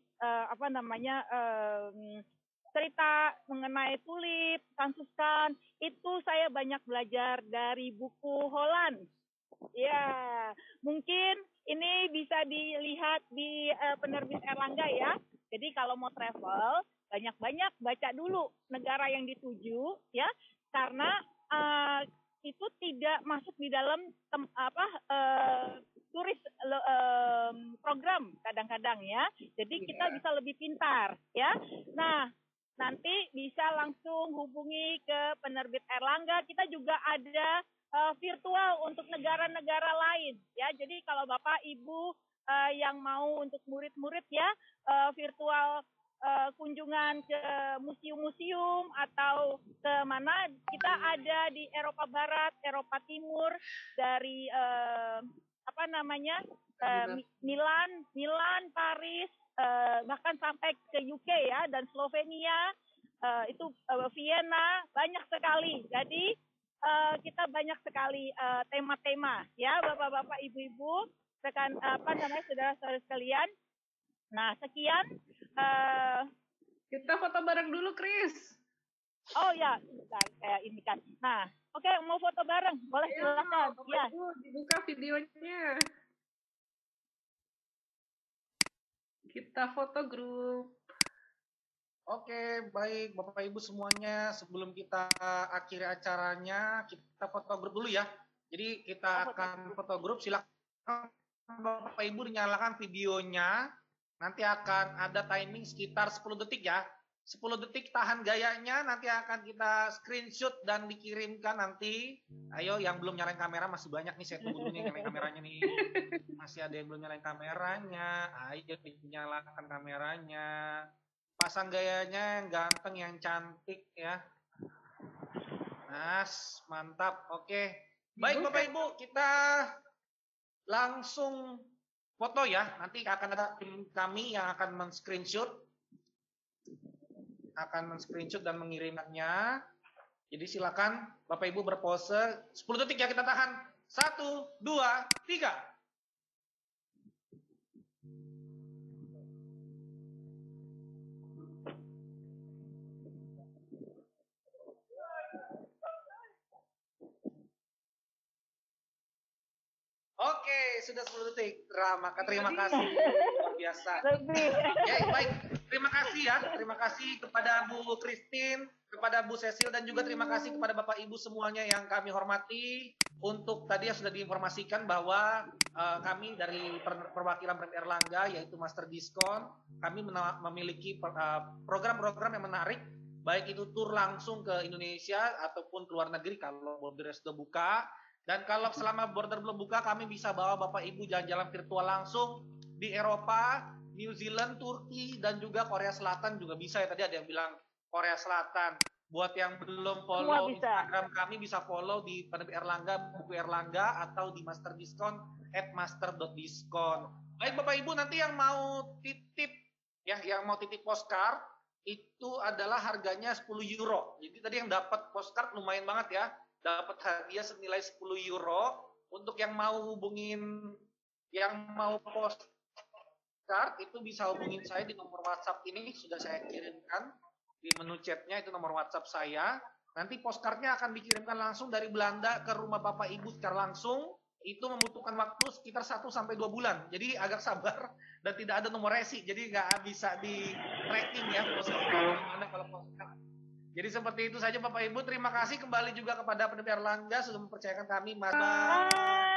cerita mengenai tulip, Sansuskan itu saya banyak belajar dari buku Holland. Ya, mungkin ini bisa dilihat di penerbit Erlangga ya. Jadi kalau mau travel, banyak-banyak baca dulu negara yang dituju ya, karena itu tidak masuk di dalam turis program kadang-kadang ya. Jadi kita bisa lebih pintar ya. Nah, nanti bisa langsung hubungi ke penerbit Erlangga. Kita juga ada virtual untuk negara-negara lain ya. Jadi kalau Bapak Ibu yang mau untuk murid-murid ya virtual kunjungan ke museum-museum atau ke mana, kita ada di Eropa Barat, Eropa Timur, dari Milan, Paris, bahkan sampai ke UK ya, dan Slovenia, itu Vienna, banyak sekali. Jadi kita banyak sekali tema-tema ya Bapak-bapak, Ibu-ibu. rekan saudara-saudara sekalian. Nah, sekian. Kita foto bareng dulu, Chris. Oh ya, sebentar saya indikan. Nah, oke, mau foto bareng, boleh silakan. Ya. Dibuka videonya. Kita foto grup. Oke, baik Bapak Ibu semuanya, sebelum kita akhiri acaranya, kita foto grup dulu ya. Jadi kita akan foto grup, silakan Bapak Ibu dinyalakan videonya. Nanti akan ada timing sekitar 10 detik ya. 10 detik tahan gayanya, nanti akan kita screenshot dan dikirimkan nanti. Ayo yang belum nyalain kamera, masih banyak nih, saya tunggu dulu nih nyalain kameranya nih. Masih ada yang belum nyalain kameranya, ayo dinyalakan kameranya. Pasang gayanya yang ganteng, yang cantik ya. Mas, mantap, oke. Baik Bapak Ibu, kita langsung foto ya. Nanti akan ada tim kami yang akan men-screenshot dan mengirimkannya. Jadi silakan Bapak Ibu berpose 10 detik ya, kita tahan. 1, 2, 3. Oke, sudah 10 detik. Terima kasih, luar biasa. Ya, baik. Terima kasih ya. Terima kasih kepada Bu Christine, kepada Bu Cecil, dan juga terima kasih kepada Bapak Ibu semuanya yang kami hormati. Untuk tadi yang sudah diinformasikan bahwa kami dari perwakilan Prem Erlangga, yaitu Master Diskon, kami memiliki program-program yang menarik, baik itu tur langsung ke Indonesia ataupun ke luar negeri kalau border sudah buka. Dan kalau selama border belum buka, kami bisa bawa Bapak Ibu jalan-jalan virtual langsung di Eropa, New Zealand, Turki, dan juga Korea Selatan juga bisa ya. Tadi ada yang bilang Korea Selatan. Buat yang belum follow Instagram kami, bisa follow di Penerbit Erlangga, Buku Erlangga, atau di Master Diskon @master.diskon. Baik Bapak Ibu, nanti yang mau titip ya, yang mau titip postcard itu adalah harganya 10 euro. Jadi tadi yang dapat postcard lumayan banget ya. Dapat hadiah senilai 10 euro. Untuk yang mau hubungin, yang mau postcard, itu bisa hubungin saya di nomor WhatsApp ini, sudah saya kirimkan di menu chatnya, itu nomor WhatsApp saya. Nanti postcardnya akan dikirimkan langsung dari Belanda ke rumah Bapak Ibu secara langsung. Itu membutuhkan waktu sekitar 1-2 bulan. Jadi agak sabar dan tidak ada nomor resi. Jadi nggak bisa di tracking ya postcard kalau postcard. Jadi seperti itu saja Bapak Ibu. Terima kasih kembali juga kepada Penerbit Erlangga sudah mempercayakan kami. Mas.